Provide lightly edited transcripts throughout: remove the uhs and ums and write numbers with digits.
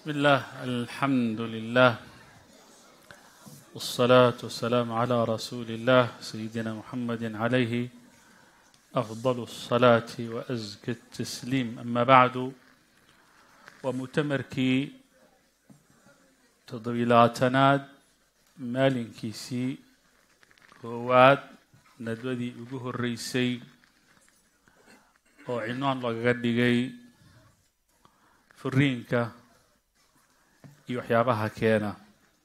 بسم الله الحمد لله والصلاة والسلام على رسول الله سيدنا محمد عليه أفضل الصلاة وأزكى التسليم أما بعد ومؤتمركي تضويلاتناد مالنكيسي كواد ندودي ugu horeysay oo cinwaan lagaga dhigay furiinka iyo waxyaabaha keena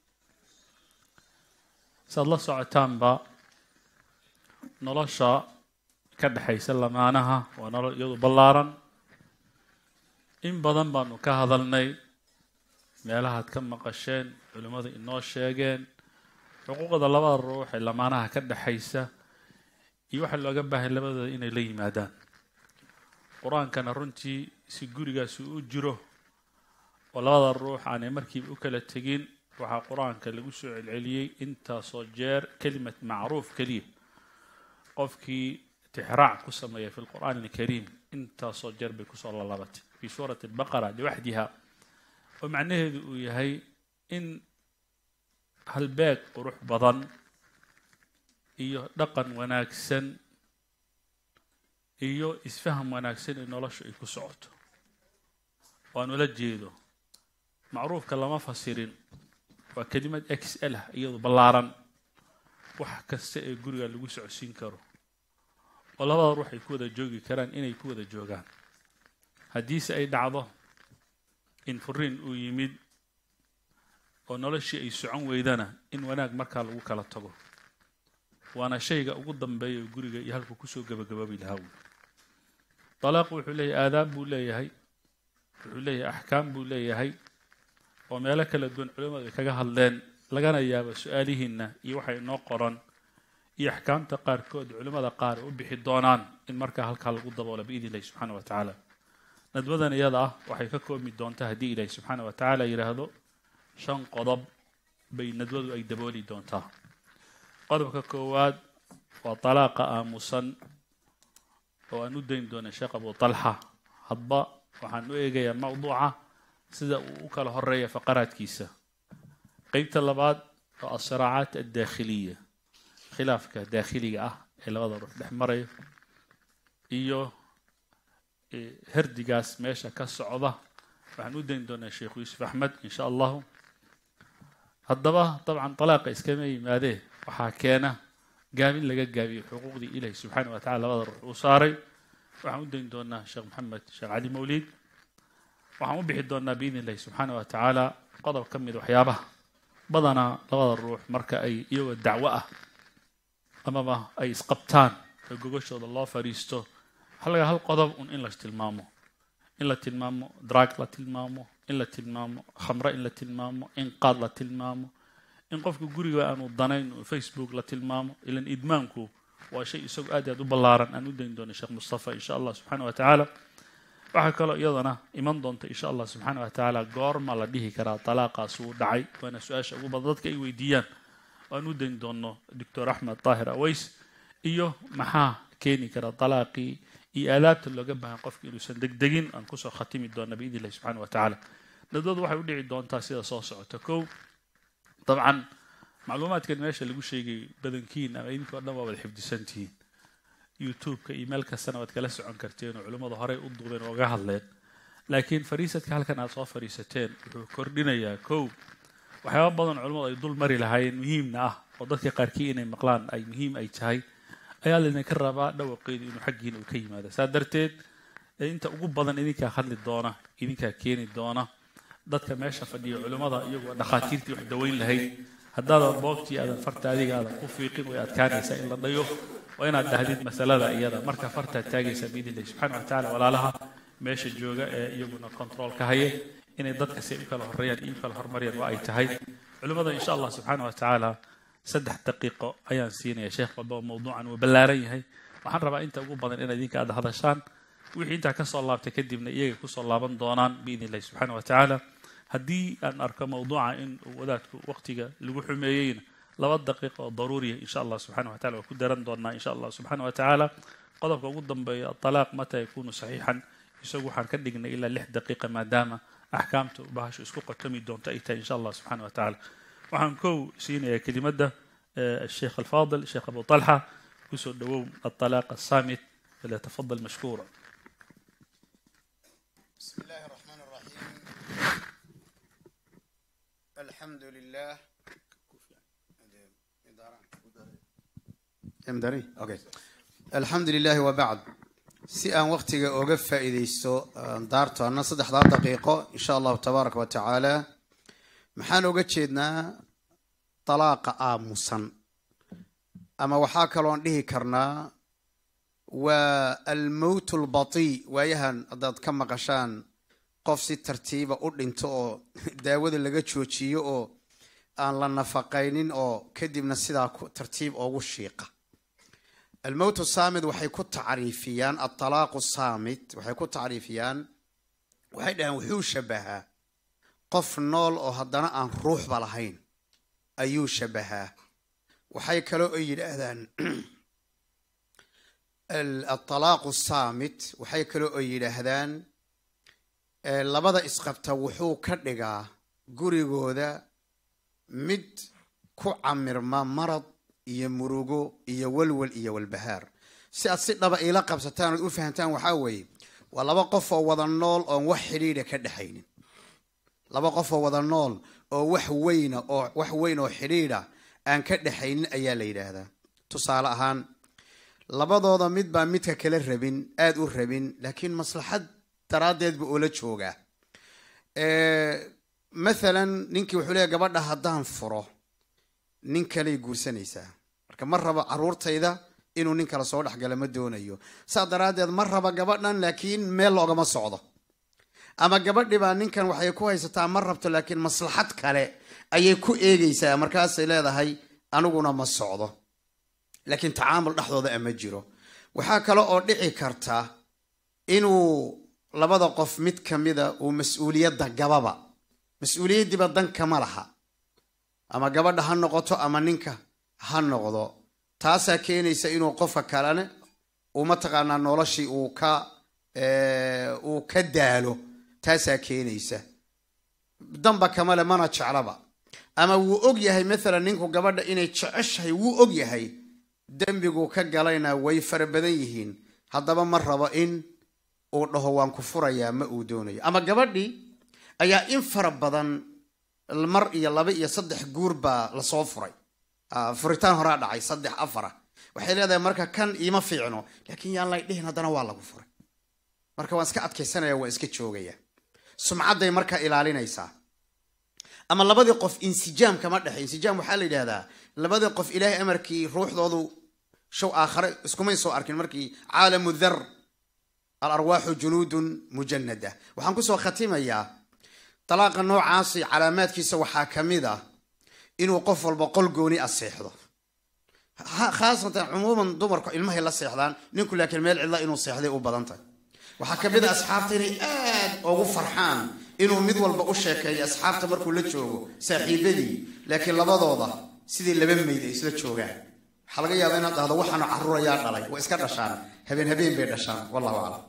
saad la socotaanba nolosha ka dhaxaysa lamaanaha waa nolol iyadu ballaaran in badan baanu ka hadalnay meelahaad ka maqasheen culimadu inoo sheegeen xuquuqda labada ruux ee lamaanaha ka dhaxaysa iyo waxa looga baahay labadooda inay la yimaadaan qur-aankana runtii si gurigaasi u jiro oo labada ruux aanay markiiba u kala tegin waxaa qur-aanka lagu soo celceliyey intaasoo jeer kelimad macruuf keliya qofkii tixraac ku sameeya fi lqur'aan alkariim intaasoo jeer bay kusoo lalabatay fi suurati albaqara liwaxdiha oo macnaheedu uu yahay in halbeeg qurux badan iyo dhaqan wanaagsan iyo isfaham wanaagsan in noloshu ay ku socoto waanu la jeedo macruufka lama fasirin waa kelimad xl iyadu ballaaran wax kasta ee guriga lagu socodsiin karo oo labada ruux ay ku wada joogi karaan inay ku wada joogaan haddiise ay dhacdo in furiin uu yimid oo noloshii ay socon weydana in wanaag markaa lagu kala tago waana shayga ugu dambeeya guriga iyo halku kusoo gabagabaabi lahaa طلاق wuxuu leeyahay aadaab buu leeyahay wuxuu leeyahay axkaam buu leeyahay oo meelo kala duwan culimadu ay kaga hadleen lagana yaabo su'aalihiina iyo waxa inoo qoran iyo axkaamta qaarkood culimada qaar u bixi doonaan in markaa halkaa lagu daboolo biidni Ilaahi subxaanahu wa tacaala nadwadan iyada ah waxay ka koobi doontaa haddii Ilaahi subxaanahu wa tacaala yidhaahdo 5 qodob bay nadwadu ay dabooli doontaa qodobka koowaad waa talaaqa aamusan oo aan u dayn doona sheekh Abu Talha hadba waxaan u eegayaa mawduuca sida uu u kala horeeyo faqaraadkiisa qaybta labaad waa asraacaat ad-daakhiliya khilaafka daakhiliga ah ee labada ruux dhex maray iyo herdigaas meesha ka socda waxaan u dayn doonaa sheekh Yuusuf Axmed insha Allah haddaba dabcan talaaqa iskama yimaadee waxaa keena gaabin laga gaabiyo xuquuqdii Ilaahi subxaanahu wa tacaala labada ruux u saaray waxaan u dayn doonaa sheekh Maxamed sheekh Cali Mawlid waxaan u bixi doonaa biidni Ilaahi subxaanahu wa tacaala qodob ka mid waxyaabaha badanaa labada ruux marka ay iyagoo dacwo ah amaba ay isqabtaan oo gogashooda loo fariisto hal qodob in la tilmaamo drug la tilmaamo in la tilmaamo khamra in la tilmaamo in qaad la tilmaamo in qofku guriga aanu danayn Facebook la tilmaamo ilan idmaanku waa shay isagu aad u ballaaran aan u dayn doono sheekh Mustafa insha Allah subhanahu wa ta'ala waxa kale iyadana iman doonta insha Allah subhanahu wa ta'ala goorma la dhihi karaa talaaqaas uu dhacay waana su'aasha ugu badan dadka ay weydiiyaan aan u dayn doono Dr. Ahmed Tahir Aways iyo maxaa keeni kara talaaqi iyo aalaabta looga baahan qofka inuusan degdegin aan ku soo khatimi doono biidni Ilaahi subhanahu wa ta'ala dadwadu waxay u dhici doontaa sida soo socota طبعا معلومات كان ماشي اللي يقول شيء بدنكين أما يمكن أنا ما بالحفظ سنتين يوتيوب كإيميل كسنوات كلاس عن كرتين وعلماء ظهري أضو بين وجه الليل لكن فريسة كهل كان أصاف فريستين كوردينا يا كو وحيوان بعض علماء يدل مري لهاي مهمنا وضدك قاركين مقلان أي مهم أي شيء أيال اللي نكرر بقى لو قيد إنه حقين وكيم هذا سادرتين أنت أقول بعض إنك أخذ الدونة إنك كين الدونة dadka meesha fadhiyo culimada iyagu dhaqaatiirtii wax daweyn lahayd haddaad boogtii aad farta adiga ku fiiqin way adkaanaysa in la dhayo waa inaad dhahdid masalada iyada marka farta taagaysa biidni Ilaahi subhanahu wa ta'ala walaalaha meesha jooga ee iyaguna control ka haya inay dadka si kala horeeyaan iyo kala hormariyaan waa ay tahay culimada insha Allah subhanahu wa ta'ala 3 daqiiqo ayaan siinaya sheekh walba mawduucan uu ballaaran yahay waxaan rabaa inta ugu badan in idinka aad hadashaan wixii inta ka soo laabtay kadibna iyaga ku soo laaban doonaan biidni Ilaahi subhanahu wa ta'ala haddii aan arko mawduuca in wadaadku waqtiga lagu xumeeyayna 2 daqiiqo oo daruuri ah insha Allah subhanahu wa ta'ala ku daran doonaa insha Allah subhanahu wa ta'ala qodobka ugu dambeeya talaaq mata yakunu sahihan isagu waxaan ka dhignay ilaa 6 daqiiqo maadaama axkaamta bahashu isku qotami doonta ay tahay insha allah subxaana wa tacaala waxaan kow siinayaa kelimadda الشيخ الفاضل الشيخ أبو طلحة كسر دوم الطلاق الصامت فليتفضل مشكورا. بسم الله الرحمن الرحيم. الحمد لله. الحمد لله وبعد. si aan waqtiga uga faa'iideysto daarto anna 3 daqiiqo insha Allah tabaaraka wa ta'ala maxaan uga jeednaa talaaqa aamusan ama waxaa kaloon dhihi karnaa waa almowt albati waayahan haddaad ka maqashaan qof si tartiiba u dhinto oo daawada laga joojiyo oo aan la nafaqaynin oo kadibna sidaa tartiib ugu shiiqa الموت الصامت waxay ku taariifiyaan الطلاق الصامت waxay ku taariifiyaan waxay dhahan wuxuu shabahaa qof nool oo haddana aan ruuxba lahayn ayuu shabahaa waxay kale oo yiraahdaan الطلاق الصامت waxay kale oo yiraahdaan labada isqabta wuxuu ka dhigaa gurigooda mid ku camirma marad iyo murugo iyo walwal iyo walbahaar si aad si dhaba ila qabsataan oo u fahantaan waxa weeye waa laba qof oo wada nool oo wax xiriir ka dhaxaynin laba qof oo wada nool oo wax weyn oo xiriir aan ka dhaxaynin ayaa la yiraahdaa tusaale ahaan labadooda mid baa midka kale rabin aad u rabin laakiin maslaxad daraadeed buu la joogaa مثلا ninkii wuxuu leeyahay gabadha hadaan furo nin kale guursanaysaa marka mar raba caruurtayda inuu nin kale soo dhaxgala ma doonayo saadaradeed mar raba gabadhan laakiin meel loogama socdo ama gabadhi baa ninkan waxay ku haysataa mar rabto laakiin maslaxad kale ayay ku eegaysaa markaas ay leedahay aniguna ma socdo laakiin tacaamul dhaxdooda ama jiro waxa kale oo dhici karta inuu labada qof mid kamida uu mas'uuliyadda gababa mas'uuliyaddiba dan kama laha ama gabadha ha noqoto ama ninka ha noqdo taasa keenaysa inuu qofka kalena uma taqaana noloshii uu ka daalo taasa keenaysa damba kamale mana jeclaba ama wuu og yahay mesela ninku gabadha inay jeceshahay wuu og yahay dambigu ka galayna way farabadan yihiin haddaba ma rabo in uu dhaho waan ku furayaa ma uu doonayo ama gabadhi ayaa in farabadan mar iyo laba iyo saddex guur baa la soo furay furitaan hore dhacay 3 4 waxay leedahay marka kan iima fiicno laakiin yaan la dhihin hadana waa lagu furay marka waan iska adkaysanaya waa iska joogaya sumcaday marka ilaalinaysa ama labadii qof insijaam kama dhaxay insijaam waxa la yiraahdaa labadii qof ilaahay amarkii ruuxdoodu show aakhire iskumay soo arkin markii caalamu dhar al arwaahu junudun mujannada waxaan ku soo khatimayaa طلاق نوعاصي علامات كيسا وحا كميدا إنو قف والبقل قوني السيحضة خاصة عموما دمرك المهي الله السيحضان ننكو لكن ميل الله إنو السيحضة وبضانتا وحا كميدا أصحاب تيري أو فرحان إنو مدول بقوشة كي أصحاب تمركو لتشوغو ساحيبدي لكن لبضوضة سيدي اللبن ميدي سلتشوغا حلقة يا بينا هذا وحنا عرورة يا غالي وإسكار رشان هبين بين رشان والله أعلم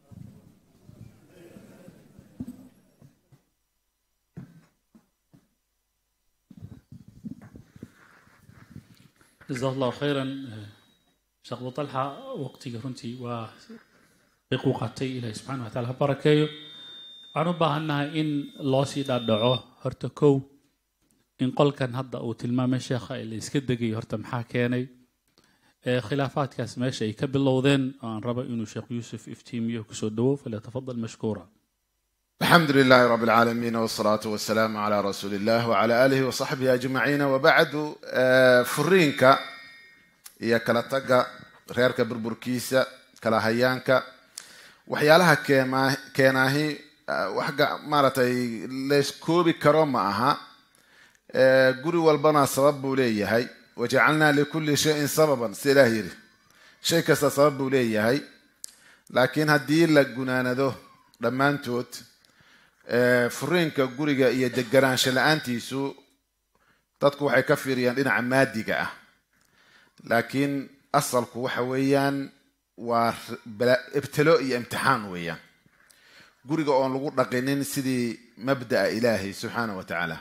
جزاه الله خيرا شيخ أبو طلحة وقتي runtii waa qiiqu qaatay ilaahay subxaanahu wa tacaala ha barakeeyo waxaan u baahannahay in loo sii dhaadhaco horta kow in qolkan hadda uu tilmaamay sheekha ee la iska degayo horta maxaa keenay khilaafaadkaas meesha ay ka bilowdeen oo aan rabo inuu sheekh yuusuf iftiimiyo kusoo dhawo falyatafadal mashkuura الحمد لله رب العالمين والصلاة والسلام على رسول الله وعلى آله وصحبه أجمعين وبعد فرينك يا كلا تجا غيرك بربركيسة كلا هيانك وحيالها كما هي وحاجة مرتي ليش كوبي كرام معها قولي والبنا سبب لي هاي وجعلنا لكل شيء سببا سلاهيري شيء كسا سبب لي هاي لكن هدي لك جنانا ده لما انتوت furiinka guriga iyo deganaansho la'aantiisu dadku waxay ka fiiriyaan dhinaca maadiga ah laakiin asalku waxa weeyaan waa ibtilo iyo imtixaan weeyaan guriga oon lagu dhaqinin sidii مبدأ إلهي سبحانه وتعالى.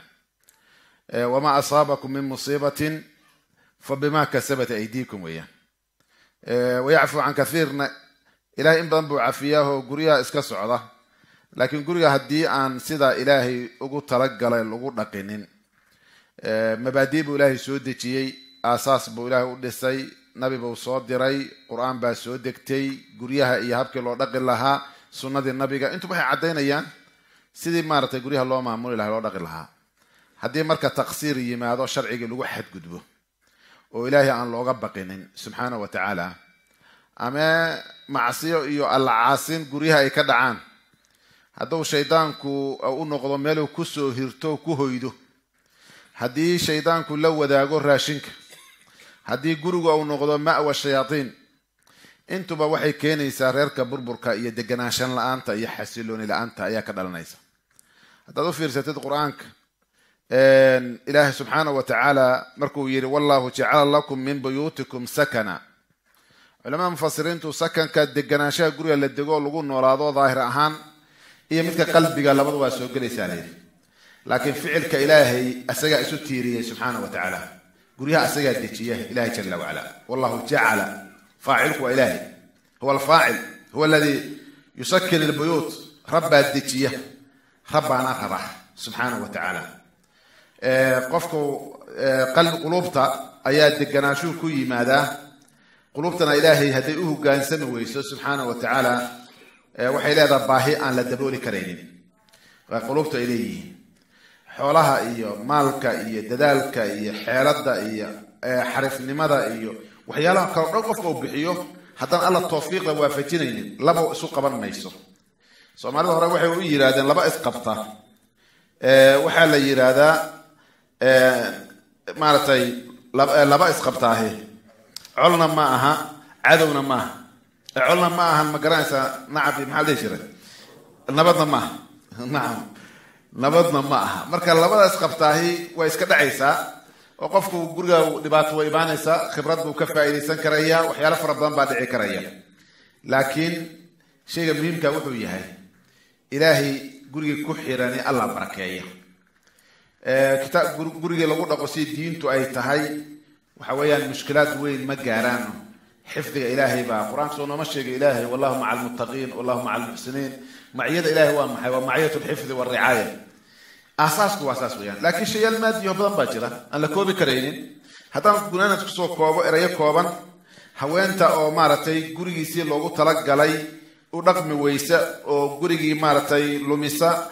وما أصابكم من مصيبة فبما كسبت أيديكم وياه ويعفو عن كثير. إلهي إن بدن بعفياه قرية إسكاس عضة، لكن قرية هدي عن سيدا إلهي أقول ترقل أقول نقينين مبادئ إلهي سودتي أساس بإلهي ودسي نبي بوصاد دري قرآن بسودكتي قريها إيهابك لو نقل لها سنة النبي أنتم بحي عدين أيان سيدي مارتي قريها الله معمول لها لو نقل لها هدي مركة تقصيري ما هذا شرعي لو واحد قدبه وإلهي عن لو غبقين سبحانه وتعالى. أما معصيه إيو العاسين قريها إيكادعان هذا شيطانكو أو نقضو ميلو كسو هيرتو كوهيدو هدي شيطانكو لو وداقو راشنك هدي قرقو أو نقضو مأوى الشياطين انتو بوحي كيني ساريركا بربركا إيا دقناشان لأنتا إيا حسيلوني لأنتا إيا كدالنايسا هذا دو فيرساتيد قرآنك إله سبحانه وتعالى مركو يري والله جعل لكم من بيوتكم سكنا. علماء مفسرين تو سكن كدقناشا قرية اللي دقو لقون نورادو ظاهر أهان إيا مثل قلبي قال لبضوا سوقلي سالي، لكن فعل كإلهي أسجع ستيري سبحانه وتعالى قريها أسجع ديتيه إلهي جل وعلا. والله جعل فاعلك وإلهي هو الفاعل هو الذي يسكن البيوت رب الديتيه رب آخر سبحانه وتعالى. قفكو قلب قلوبتا أيات دقناشو كوي ماذا قلوبتنا إلهي هدئوه قان سنويسو سبحانه وتعالى وحي لا ضباهي أن لدبولي كرينين وقلوبته إليه حولها إيو مالك إيو ددالك إيو حيالد إيو حرف نمدا إيو وحيالها كرقفوا بحيو حتى الله التوفيق ووافتينين لبا سوق بان ميسو سومالي هورا وحي يرادين لبا اسقبتا وحال يرادا مارتي لبا اسقبتاهي علنا معها عدونا معها علنا معها مقرانسا نعبي محل يشري نبضنا معها نعم نبضنا معها مركا لبدا اسقبتاهي ويسكا دعيسا وقفكو غورغا دباتو ويبانيسا خبرته كفايديسان كريا وحياله فربان با دحي كريا لكن شيء مهم كا وحو يحيى إلهي غورغي كو خيراني الله بركايه كتاب غورغي لو دقو سي دينتو اي تahay وحويان مشكلات وين ما قارانه حفظ إلهي بقى قرآن سونا مشي إلهي والله مع المتقين والله مع المحسنين معية إلهي ومعية الحفظ والرعاية أساسه وأساسه يعني. لكن شيء المادي يبدأ باجرة أن لكوبي كرينين حتى قلنا نتكسو كوبا إريا كوبا هوين تا أو مارتي قريجي سي لوجو تلق علي ورقم ويسا أو قريجي مارتي لوميسا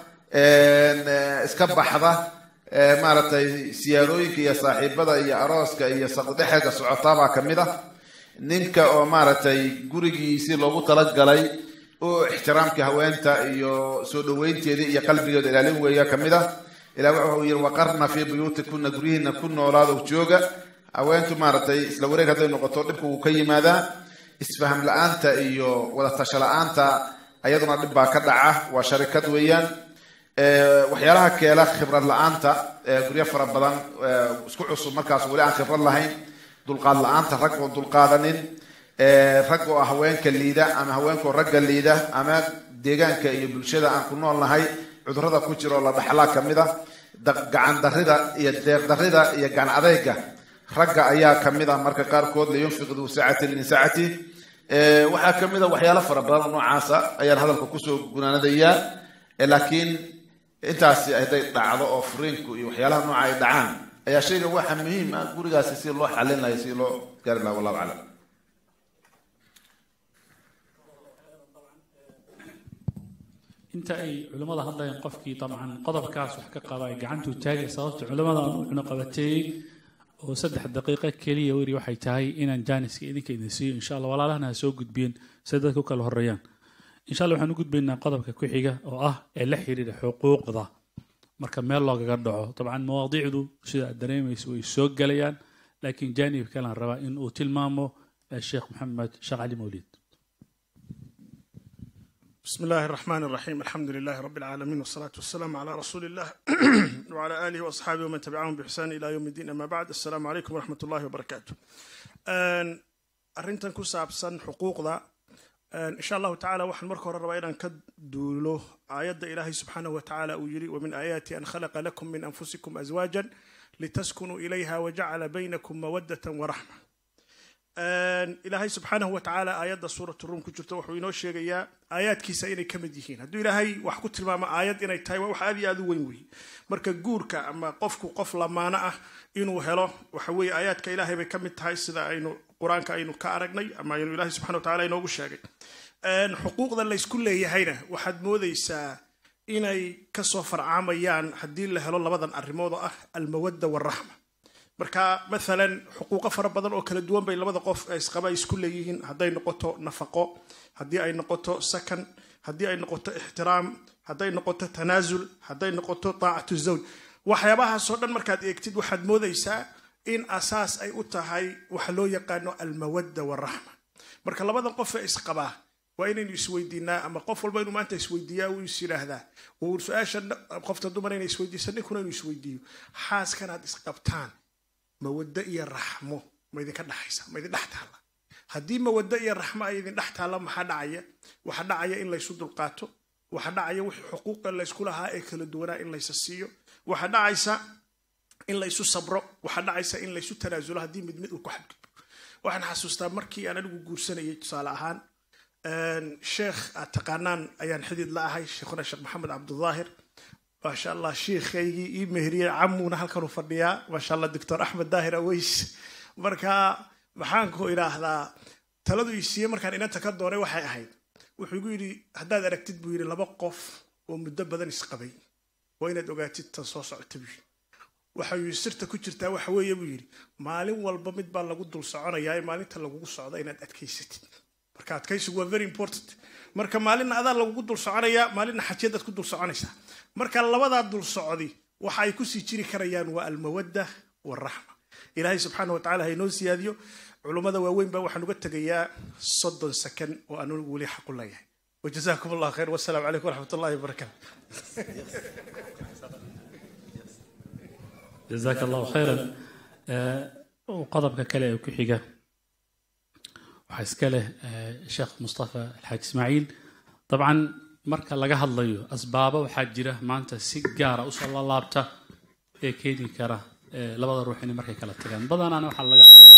إسكاب حدا مارتي سيارويك يا صاحب بدا يا أراسك يا صديحك سعطابا كمده نينكا أو مارتي قريجي سي لوجو تلق علي واحترامك هوانتا iyo soo dhaweynteedii iyo qalbigeeda ilaalin weeyaa kamida ila wuxuu yiri waqarna fi buyutikunna gurihina kunna walaado jooga hawaantu maaratay isla wareeg haday noqoto dibku uu ka yimaada isfaham la'aanta iyo wada tasha la'aanta ayaduna dib baa ka dhaca waa sharikad weeyaan waxyaalaha keela khibrad la'aanta guriya fara badan isku cusub markaas wali aan khibrad lahayn dulqaad la'aanta rag oo dulqaadanin rag oo haweenka liida ama haweenka ragga liida ama deegaanka iyo bulshada aan ku noolnahay cudurrada ku jiro la dhaxlaa kamida gacan darida iyo deeq darida iyo gacan adayga ragga ayaa kamida marka qaar kood la yunfiqdu saacatan min saacati waxa kamida waxyaalo fara badan noocaasa ayaan hadalka ku soo gunaanadaya laakiin intaas ay dhacdo oo furiinku iyo waxyaalaha nooca ay dhacaan ayaa shayga waxa muhiim ah gurigaas si loo xalin lahayo si loo gaar la wallahu a'lam. انت اي علماء هذا قفكي طبعا قضب كاس وحكى قضايا قعنتو تاغي صوت علماء انو قبتي وسدح دقيقه كليه ويري waxay tahay inaan jaaniska idinka idin siiyo insha Allah walaalahana soo gudbiyeen sadadku kala horeeyaan insha Allah waxaan u gudbaynaa qodobka ku xiga oo ah ee la xiriira xuquuqda marka meel looga dhaco طبعا مواضيعdu sida dareemayso way soo galayaan laakiin jaanib kale aan rabaa in uu tilmaamo Sheikh Mohammed Sheikh Ali Mawlid. بسم الله الرحمن الرحيم الحمد لله رب العالمين والصلاة والسلام على رسول الله وعلى آله وأصحابه ومن تبعهم بإحسان إلى يوم الدين أما بعد السلام عليكم ورحمة الله وبركاته. أرنتن كسابسن حقوق ذا إن شاء الله تعالى وحن مركو ربنا كدولو آيات إلهي سبحانه وتعالى ويري ومن آياتي أن خلق لكم من أنفسكم أزواجا لتسكنوا إليها وجعل بينكم مودة ورحمة. إلهي سبحانه وتعالى آيات سورة الروم كجرت وحوينو شيغيا آيات كيسا إني كمديهين هدو إلهي وحكو تلماما آيات إني تايوا وحادي آذو وينوي مركا قوركا أما قفكو قفل مانعه إنو هلو وحوي آيات كإلهي بكمد تاي سيدا إنو قرآن كأنه كأرجني أما إنه الله سبحانه وتعالى إنه وشاقي أن حقوق ذا اللي يسكون لي هينا وحد موديسا إني كسوفر عاميان حدين له الله بدن الرموضة المودة والرحمة مركا مثلا حقوق فربضن أو كل دوام بين لبض قف إسقابا يسكون ليهن هدي نقطة نفقة هدي أي نقطة سكن هدي أي نقطة احترام هدي نقطة تنازل هدي نقطة طاعة الزوج وحيابها صورنا مركا يكتد وحد موديسا إن أساس أي أتهاي وحلو يقانو المودة والرحمة مركا لبضن قف إسقابا وإن يسويدنا أما قف البين ما أنت يسويديا ويصير هذا وسؤال قفت الدمرين يسويدي سنكون يسويديو حاس كانت إسقابتان مودة إيا الرحمة ما إذا كان حيسا ما إذا نحتها الله هدي مودة إيا الرحمة إذا نحتها الله محد عيا وحد عيا إن لا يسود القاتو وحد عيا وحقوق إن لا يسكولها إكل الدونا إن لا يسسيو وحد عيسى إن لا يسو صبرو وحد عيسى إن لا يسو تنازل هدي مدمد الكحب وحن حسوستا مركي أنا نقول سنة يتصال أهان الشيخ التقانان أيان حديد لا هاي شيخنا الشيخ محمد عبد الظاهر ما شاء الله شيخ يجي مهرية عمونا هالكانوا فرديا ما شاء الله الدكتور أحمد داهر أويس مركا محانكو إلى هذا تلادو يسير مركا إن تكدوري وحي أهيد وحيقولي هداد أركتد بيري لبقف ومدبدا يسقبي وين دوغاتي تصوص عتبي waxay sirta ku jirtaa waxa weeye buu yiri maalin walba mid baa lagu dul soconayaa maalinta lagu socdo inaad adkaysatid marka adkaysigu waa very important marka maalin adaa lagu dul soconayaa maalin xajiyad ku dul soconaysa marka labada dul socdi waxa ay ku sii jiri karayaan waa almawadda warahma ilaahay subhanahu wa ta'ala hayno siyaadiyo culimada waaweyn baa waxaan uga tagayaa 30 sakan oo aanu wali xaq u leeyahay wajazakumullahu khayr wasalaamu alaykum warahmatullahi wabarakatuh جزاك الله خيرا وقضبك كلا وكحيجة وحسكله الشيخ مصطفى الحاج إسماعيل طبعا مركا لقاها الله أسبابه وحاجره ما أنت سيجارة وصل الله بته كيدي كره لبض الروحين مركا كلا تجان بدنا أنا وحل لقاها الله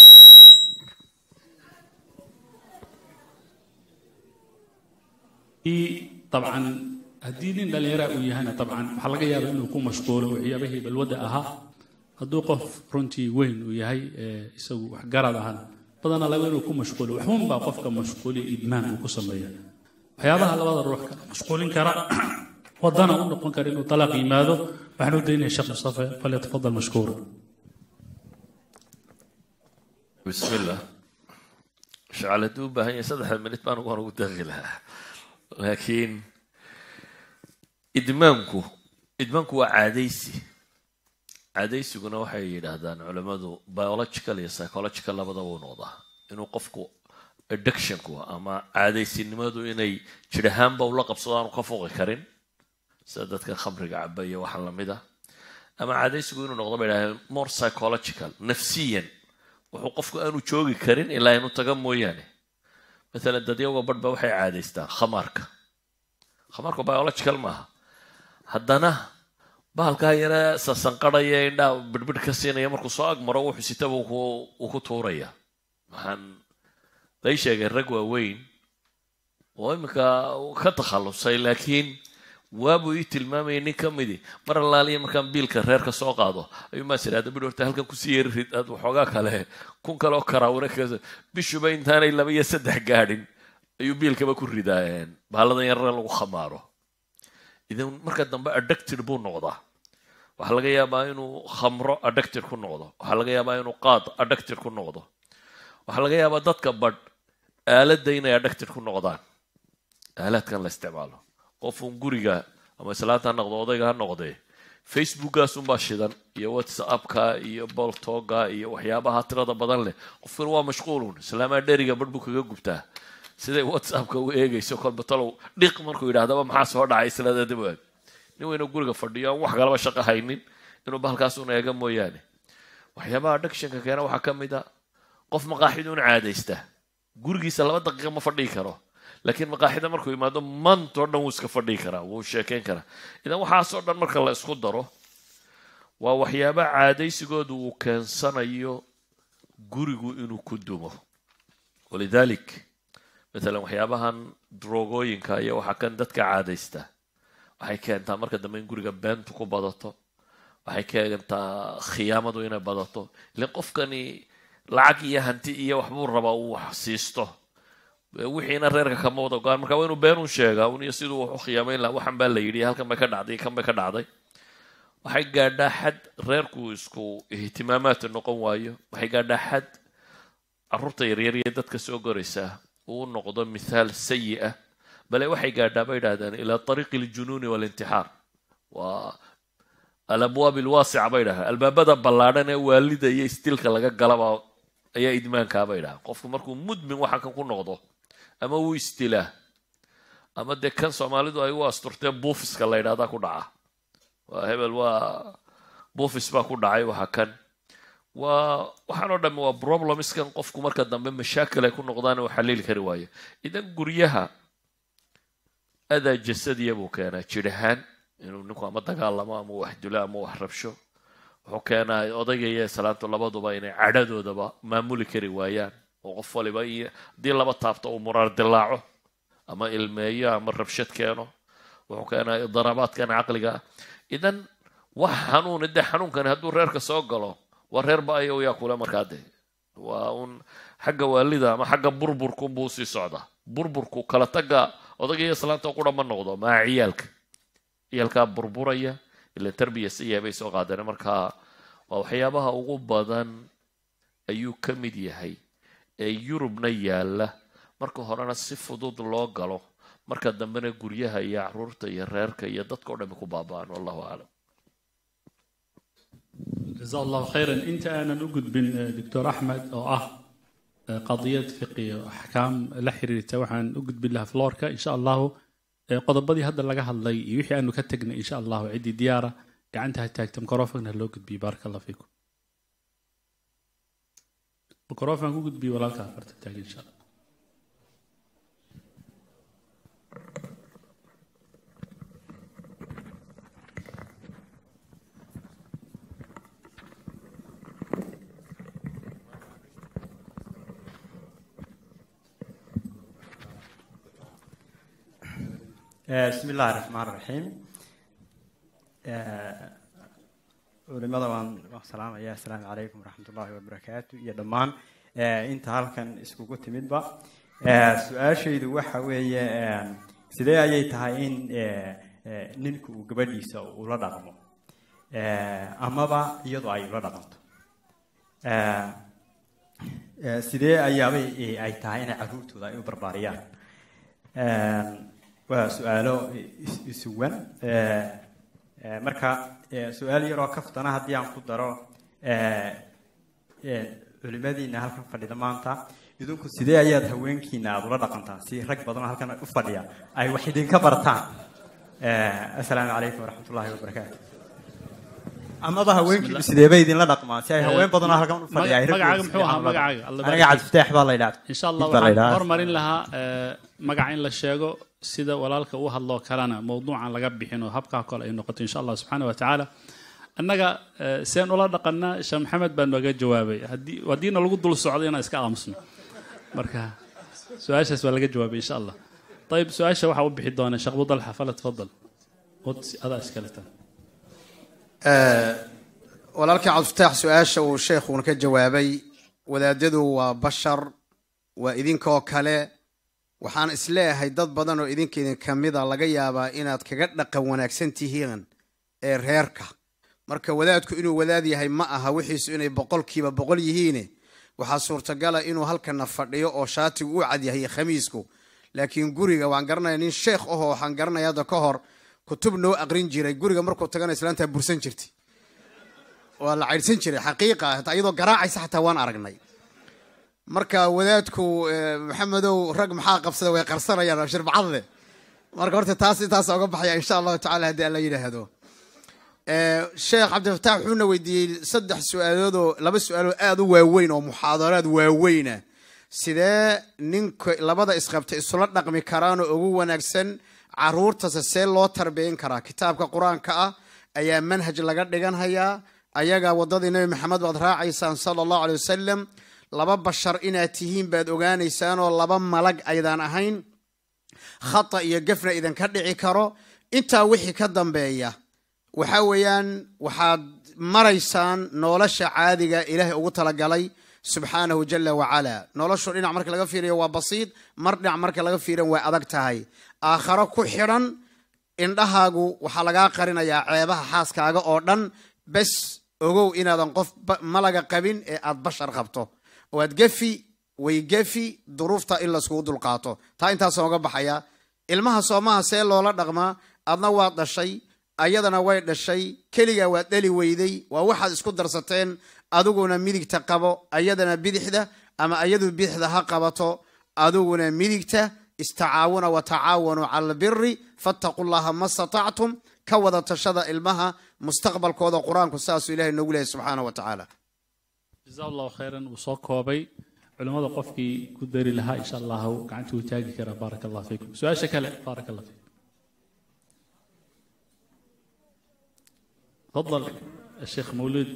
طبعا الدين اللي يرى ويانا طبعا حلقة يا إنه يكون مشغول ويا به بالوداءها hadduu qof runtii weyn uu yahay isagu wax garad ahaan badana laga inuu ku mashquulo waxun baa qofka mashquuli idmaan uu ku sameeyo waxyaabaha labada ruux ka mashquulin kara wadana u noqon kara inuu talaaq yimaado waxaan u daynayaa sheekh Mustafa falyatafadal mashkuur bismillah shacaladu baahan yahay 3 minute baan ugu daqiilaha laakiin idmaanku waa caadaysi عاديسيقنا وحي يدهدان علماء biological يا psychological لابد أو نوضة إنه قفكو addiction كوا أما عاديسي نمادو إني شرهان بولقب صدام قفوق كرين سادتك خمر عباية وحلا مدا أما عاديسيقو إنه نوضة بينها more psychological نفسيا وحقفكو أنو تشوقي كرين إلا إنه تقمو يعني مثلا داديوغا برد وحي عاديستا خمارك biological ماها هدانا bahalka yara sasanqadaya indha birbir ka siinaya markuu soo agmaro wuxuu sitaba uu ku tuuraya waxaan ay sheegay rag waaweyn oo imika ka takhalusay laakiin waabu ii tilmaamay nin ka midi mar laaliya markaan biilka reerka soo qaado ayuu ma siraada bidh horta halkan ku sii rid aad waxoogaa kale kun kale oo karaawre ka bishuba intaanay 2 iyo 3 gaadhin ayuu biilkaba ku ridaayeen baaladan yar lagu khamaaro idan marka dambe addicted buu noqdaa waxa laga yaabaa inuu khamro addicted ku noqdo waxa laga yaabaa inuu qaad addicted ku noqdo waxa laga yaabaa dadka bad aaladda inay addicted ku noqdaan aaladkan la isticmaalo qofun guriga ama islaanta noqdo odayga noqday facebookaas baa shidan iyo whatsappka iyo boltoga iyo waxyaabaha tirada badan leh qofku waa mashquulun islaama dheeriga badbu kaga gubtaa sida whatsappka uu eegayso kolba talow dhiq markuu yiraahdo maxaa soo dhacay islaada dibad nin weyn oo guriga fadhiyo wax galaba shaqo haynin inuu bahalkaas u eega mooyaane waxyaabaha addiction-ka keena waxa kamid ah qof maqaaxiduun caadaysta gurigiisa 2 daqiiqo ma fadhiyi karo laakiin maqaaxida markuu yimaado maantoo dhan wuu iska fadhii karaa wuu sheekayn karaa idan waxaasoo dhan marka la isku daro waa waxyaaba caadaysigoodu uu keensanayo gurigu inuu ku dumo walidalik مثلا waxyaabahan drogooyinka iyo waxa kan dadka caadaysta waxay keentaa marka dambe in guriga beentu ku badato waxay keentaa khiyaamadu inay badato ilaa qofkani lacag iyo hanti iyo wax buu rabaa uu wax siisto wixiina reerka kama wada go'an marka waa inuu been u sheegaa uu sidoo wax u khiyaameyn la waxan baa la yiri halkan bay ka dhacday kan bay ka dhacday waxay gaadhaa xad reerku isku ihtimaamaad noqon waayo waxay gaadhaa xad carruurta yaryar iyo dadka soo goraysa uu noqdo misaal sayyi bal waxay gaadhaa bay yiraahdaan ila tariiqi al-junun wal-intihar wa al-abwab al-wasi'a bay yiraahdaan albaabada ballaadhan ee waalida iyo istilka laga galaba ayaa idmaanka bay yiraahdaan qofku markuu mudmin waxa kan ku noqdo ama uu istilaa ama de kan Soomaalidu ay u asturtay buufiska la yiraahdaa ku dhaca waa hebel waa buufis baa ku dhacay waxa kan waxaan oo dhan waa problems kan qofku marka dambe mashaakil ay ku noqdaan oo xalil kari waayo idan guryaha ada jasadiya buu keenaa jirahan inuu ninku ama dagaalamo ama wax dilo ama wax rabsho wuxuu keenaa odayga salaantu labaduba inay cadhadoodaba maamuli kari waayaan oo qof waliba dii laba taabto uu murar dilaaco ama ilmeeyo ama rabshad keeno wuxuu keenaa darabaadkan aqliga idan wax xanuunkan hadduu reerka soo galo wareer ba ayo yaa kula markaade waa un xagga waalida ama xagga burburku buu sii socda burburku kala taga odagay salaanta ku dhama noqdo ma ciyalka burburaya ila tarbiya siyaabay soo qaadana marka waa waxyaabaha ugu badan ayuu kamid yahay ee Yurubna yaala marka horena si fudud loo galo marka dambena guryaha iyo carruurta iyo reerka iyo dadka oo dhan ku baabaan wallahu a'lam جزاه الله خيرا انت انا نقد بين دكتور احمد او قضيه فقهيه واحكام لا xiriirta waxaan u gudbin lahaa floorka insha Allah qodobadii hadda laga hadlay iyo wixii aanu ka tagnay insha Allah cidi diyaara gacantaha taagta microphone loo gudbiyo barakallahu fiikum microphone ku gudbiyo walaalka farta taag insha Allah بسم الله الرحمن الرحيم ولماذا والسلام السلام عليكم ورحمة الله وبركاته يا دمان انت halkan iskugu timidba su'aashaydu waxa weeye sidee ayay tahay in ninku uu gabadhiisa ula dhaqmo amaba iyadoo ay ula dhaqanto sidee ay tahay in carruurtooda ay u barbaariyaan وسؤاله يسوون مركا سؤال يروى كفتنا هدي عن قدرة علماء إن هالكن فدي دمانتا يدون كسيدة أياد هوين كينا ولا رقمتا سي رك بدنا هالكن أفضليا أي وحيدين كبرتان السلام عليكم ورحمة الله وبركاته أما ذا هوين كي بسيدة بيدين لا رقما سي هوين بدنا هالكن أفضليا أنا قاعد فتح بالله يلعب إن شاء الله ورمرين لها مقعين للشيء sida walaalka uu hadlo kalana mowduucan laga bixino habka kale ay noqoto insha Allah subhanahu wa ta'ala annaga seen ula dhaqana Sheekh Maxamed baan naga jawaabay wadiina lagu dul socdo inaan iska aamusno marka su'aashaas waa laga jawaabay insha Allah طيب su'aasha waxa uu bixi doona Sheekh Abdul Xafal tafadal هذا اسكالتا walaalka Cabdulfataax su'aasha uu sheekhu ka jawaabay wadaadadu waa bashar waa idinkoo kale waxaan isleeyahay dad badan oo idinkeedin kamida laga yaabaa inaad kaga dhaqan wanaagsan tihiin ee reerka marka wadaadku inuu wadaad yahay ma aha wixiisu inay 100% yihiin waxa suurtagal ah inuu halkan fadhiyo oo shaatigu u cad yahay khamiisku laakiin guriga waan garanayaa nin sheekh oo waxaan garanayaa da ka hor kutub noo aqrin jiray guriga markuu tagana islaanta bursan jirtay waa la cayrsan jiray xaqiiqa ayadoo garaacaysa xataa waan aragnay marka wadaadku maxamedow rag maxaa qabsada way qarsanayaan abshir bacadle marka horta taas uga baxaya insha Allah taala hadii alla yiraahdo sheekh Cabdulfataax wuxuu na weydiiyay 3 su'aalood oo 2 su'aalood aad u waaweyn oo muxaadaraad waaweyn sidee ninka labada isqabta isula dhaqmi karaanoo ugu wanaagsan caruurtase see loo tarbiyin karaa kitaabka qur-aanka ah ayaa manhaj laga dhiganhayaa ayagaa waddadii nebi maxamed baad raacaysaan sala allahu aley wasalam laba bashar inaad tihiin baad ogaanaysaanoo laba malag aydaan ahayn khata iyo gafna idinka dhici karo intaa wixii ka dambeeya waxa weeyaan waxaad maraysaan nolosha caadiga ilaahay ugu talagalay subxaanahu jala wacala noloshu dhinac marka laga fiiriyo waa basiid mar dhinac marka laga fiiriyan way adag tahay aakharo ku xidhan indhahaagu waxaa lagaa qarinayaa ceebaha xaaskaaga oo dhan bes ogow inaadan qof malaga qabin ee aad bashar qabto oo aad way gefi duruufta in laiskugu dulqaato taa intaas ooga baxaya ilmaha soomaha see loola dhaqmaa adna waad dhashay ayadana way dhashay keligaa waad dhali weyday waa waxaad isku darsateen adiguna midigta qabo ayadana bidixda ama ayadu bidixda ha qabato adiguna midigta istacaawuna watacaawanuu cala albiri fattaqu llaha ma statactum ka wada tashada ilmaha mustaqbalkooda qur-aanku saasuu ilahay noogu lehay subxaana wa tacaala jazaa allahu khayran wuu soo koobay culimmada qofkii ku dari lahaa insha allahu gacantii wuu taagi karaa baaraka allah fiikum su-aasha kale baaraka allah fiikum تفضل الشيخ مولود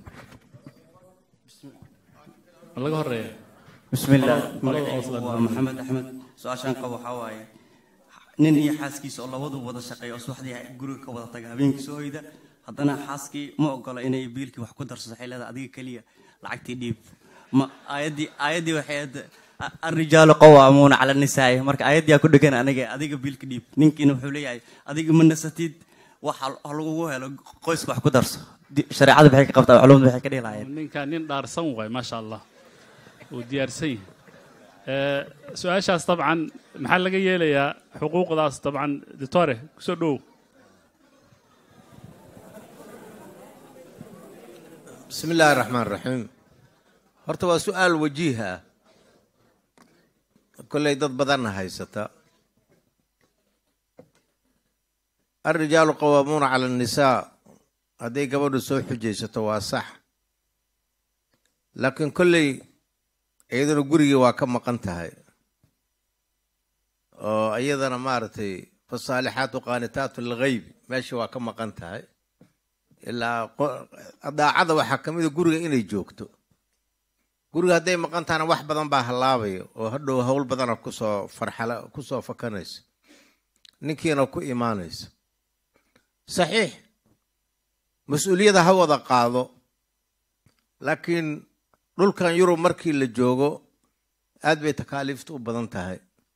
الله هرية بسم الله محمد أحمد سؤال قبو حواي نين هي حاسكي سؤال الله وضع شقي أصبح دي جروك وضع تجابين كسويدا حطنا حاسكي ما أقول إنه يبيلك وحكو درس صحيح هذا أديك كلية لعكتي ديب ما أيدي وحيد الرجال قوامون على النساء مرك أيدي أكون كان أنا أديك بيلك ديب نينك حولي أديك من نستيد waxa lagu helo qoyska wax ku darso shariicada waxay ka qabtaa culumada waxay ka dhilaayeen ninka nin dhaarsan way ma sha Allah oo diyaarsan su'aashaas dabcan maxaa laga yeelayaa xuquuqdaas dabcan doctore ku soo dhow bismillaahir rahmaanir rahiim horta waa su'aal wajiha kulay dad badan haysata الرجال قوامون على النساء هذي قبل سوء حجيسة واسح لكن كل أيضا قرية وكم قنتها أيضا مارتي فالصالحات قانتات الغيب ماشي وكم قنتها إلا أضاع عضو وحكم إذا قرية إني جوكتو قرية هذي مقنتها أنا واحد بدن باه اللابي وهدو هول بدن كسو فرحلة كسو فكنيس نكينا كو إيمانيس صحيح مسؤولية هو قاضو لكن دول كان يرو مركي اللي جوجو aad bay takaaliiftu u badan tahay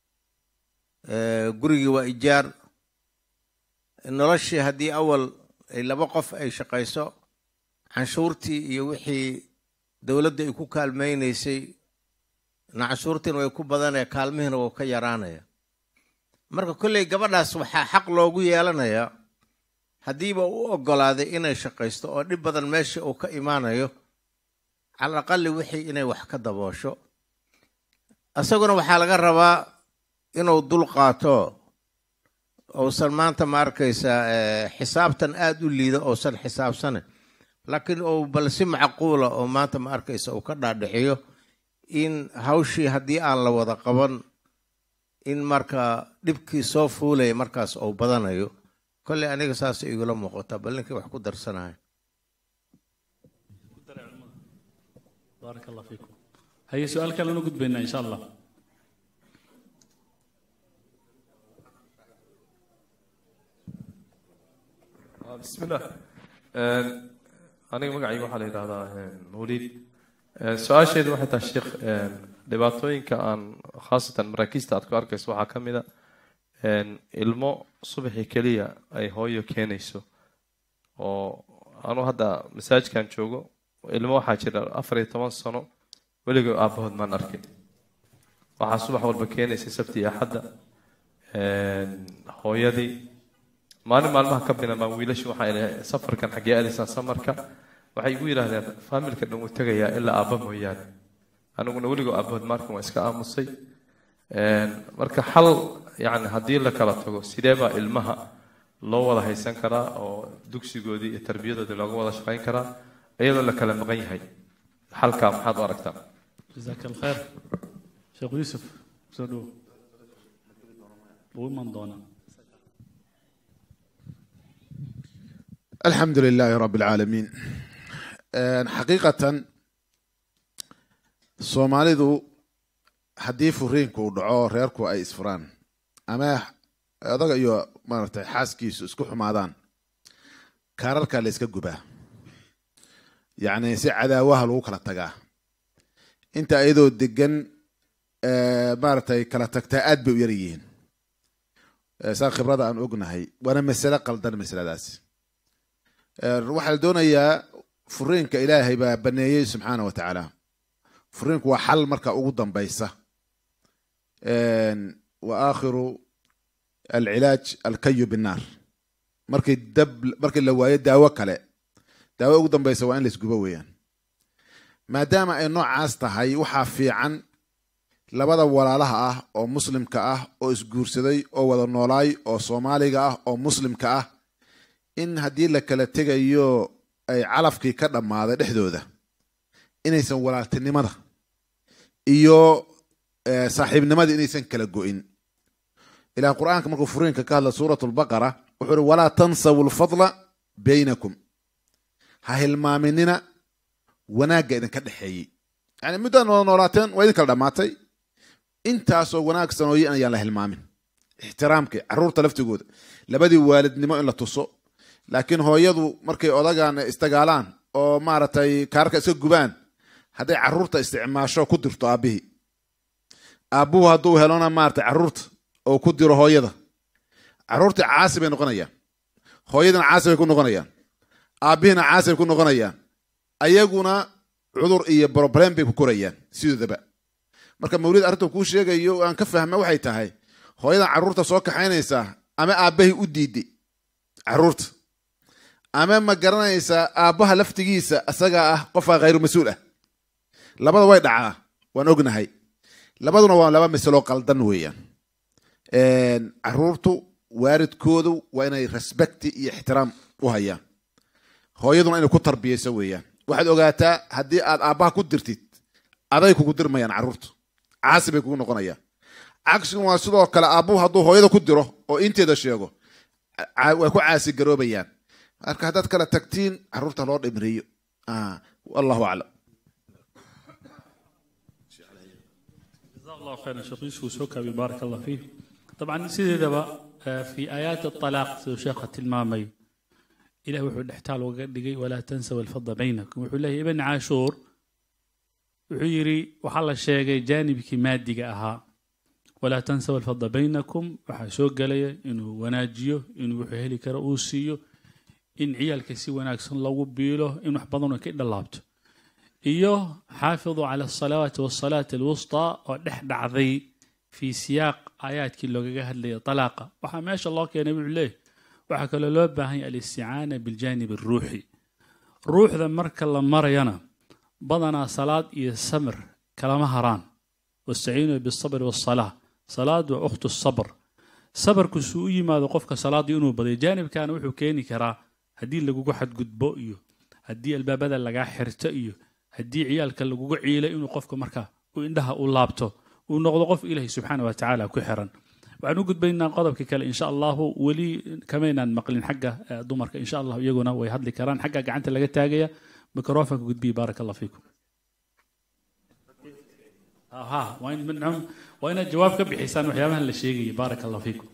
gurigi waa ijaar noloshii haddii awal ay laba qof ay shaqayso canshuurtii iyo wixii dawladda ay ku kaalmaynaysay canshuurtiin way ku badanaya kaalmihiina wuu ka yaraanaya marka kolley gabadhaas waxaa xaq loogu yeelanayaa haddiiba u oggolaaday inay shaqaysto oo dhib badan meesha uu ka imaanayo cala aqali wixii inay wax ka daboosho asaguna waxaa laga rabaa inuu dul qaato uusan maanta ma arkaysaa xisaabtan aad u liido uusan xisaabsane laakiin uu bal si macquula oo maanta ma arkaysa uu ka dhaadhiciyo in hawshii haddii aan la wada qaban in marka dhibkii soo fuulaya markaas uu badanayo kolley aniga saas igula muuqata bal ninkii wax ku darsanahay بارك الله فيكم هي سؤال كان نقول بيننا إن شاء الله بسم الله أنا مقعي وحالي هذا مولد سؤال شيء واحد الشيخ دباتوين كان خاصة مراكز تأذكار كسوحة كمدة الماء صبحي كلية أي هويو كينيسو وأنا هذا مساج كان شوقه ilmo waxaa jira 14 sano weligood aabahood maan arkin waxaa subax walba keenaysa sabti iyo axadda hooyadii maalmaha ka binama wiilashu waxay leeyahay safarkan xagee aadaysan samarka waxay igu yiraahdeen faamilka dhan uu tagayaa ilaa aaba mooyaane aniguna weligood aabahood markan waa iska aamusay marka xal yani haddii la kala tago sidee baa ilmaha loo wada haysan karaa oo dugsigoodii iyo tarbiyadoodii looga wada shaqayn karaa أيضا لك لما غيهي حلقة محاضرة أكثر جزاك الله خير sheekh yuusuf soo dhow ومن دونا. الحمد لله رب العالمين. حقيقة soomaalidu haddii furiinku uu dhaco reerku ay isfuraan ama adaga iyo maaragtay xaaskiisu isku xumaadaan kaararka la iska gubaa yacni si cadaawaha lagu kala tagaa inta iyadoo degan maaragtay kala tagtaa aad bay u yar yihiin saa khibrada aan ognahay waana masale qaldan masaladaasi waxaa la doonayaa furiinka ilaahay baa baneeyey subxaana wa tacaala furiinku waa xal marka ugu dambaysa wa aakhiru alcilaaj alkayu binnaar markii la waayo daawo kale daawo ugu dambaysa waa in la isgubo weeyaan maadaama ay noocaas tahay waxaa fiican labada walaalaha ah oo muslimka ah oo isguursaday oo wada noolaay oo soomaaliga ah oo muslimka ah in haddii la kala tegayo ay calafkii ka dhammaaday dhexdooda inaysan walaaltinimada iyo saaxiibnimada inaysan kala go'in ilaa qur'aanka markuu furiinka ka hadla suuratu lbaqara wuxuu uhi walaa tansawu lfadla baynakum ha hilmaaminina wanaagga idinka dhexeeyey yani muddaad wada noolaateen waa idin kala dhammaatay intaasoo wanaagsan oo ayaan la hilmaamin ixtiraamkii carruurta laftigooda labadii waalidnimo in la tuso laakiin hooyadu markay odagaan istagaalaan oo maaragtay kaarka iska gubaan hadday carruurta isticmaasho ku dirto aabbihii aabbuhu hadduu helona maaragtay carruurta oo ku diro hooyada carruurtii caasi bay noqonayaan hooyadina caasi bay ku noqonayaan aabbihina caasi bay ku noqonayaan ayaguna cudur iyo problem bay ku korayaan sidoodaba marka mawlid arrintan kuu sheegayo aan ka fahma waxay tahay hooyadan carruurta soo kaxaynaysaa ama aabbahay u diiday carruurta ama ma garanaysaa aabbaha laftigiisa asagaa ah qofaa khayru mas-uul ah labada way dhacaa waan ognahay labaduna waa laba masalo qaldan weeyaan carruurtu waalidkoodu waa inay respecti iyo ixtiraam u hayaan hooyaduna inay ku tarbiyayso weeyaan waxaad ogaataa haddii aad aabbaha ku dirtid aday kugu dirmayaan carruurtu caasi bay kugu noqonayaan cagsiguna waa sidoo kale aabbuhu hadduu hooyada ku diro oo inteeda sheego way ku caasi garoobayaan marka haddaad kala tagtiin carruurta loo dhimriyo wallahu aclam جزاك الله خيرا شيخ يوسف وسوكبي بارك الله فيه طبعا سيدي دبا في آيات الطلاق شيخ المامي إله وحول احتال وقدقي ولا تنسوا الفضل بينكم وحول الله ابن عاشور وحيري وحال الشيء جانبك مادي أها ولا تنسوا الفضل بينكم وحشوق لي إنه وناجيه إنه وحيلي كرؤوسيه إن عيالك سي وناكسن لو بيله إنه حفظنا كده لابته إيوه حافظوا على الصلوات والصلاة الوسطى ودحدعذي في سياق آيات كله جهد لي طلاقة ما شاء الله كان يقول له وحكى له هي الاستعانة بالجانب الروحي روح ذا مرك الله مرينا بدنا صلاة يسمر كلام هران واستعينوا بالصبر والصلاة صلاة وأخت الصبر صبر كسوي ما ذقفك صلاة ينو بدي جانب كان وحو كيني كرا هدي اللي جوجو حد قد بقيه هدي الباب هذا اللي جا حرتقيه هدي عيالك اللي جوجو عيله إنه قفك مركا وإندها ولابته ونقض قف إلهي سبحانه وتعالى كحرا وعنوجد بيننا قضبك كلا إن شاء الله ولي كمان مقلين حقه ضمرك إن شاء الله يجونا ويهد لي كران حقه قعنت اللي جت تاجية ميكروفونك قد بي بارك الله فيكم ها وين منهم وين الجواب كبي حسان وحيامها اللي شيء بارك الله فيكم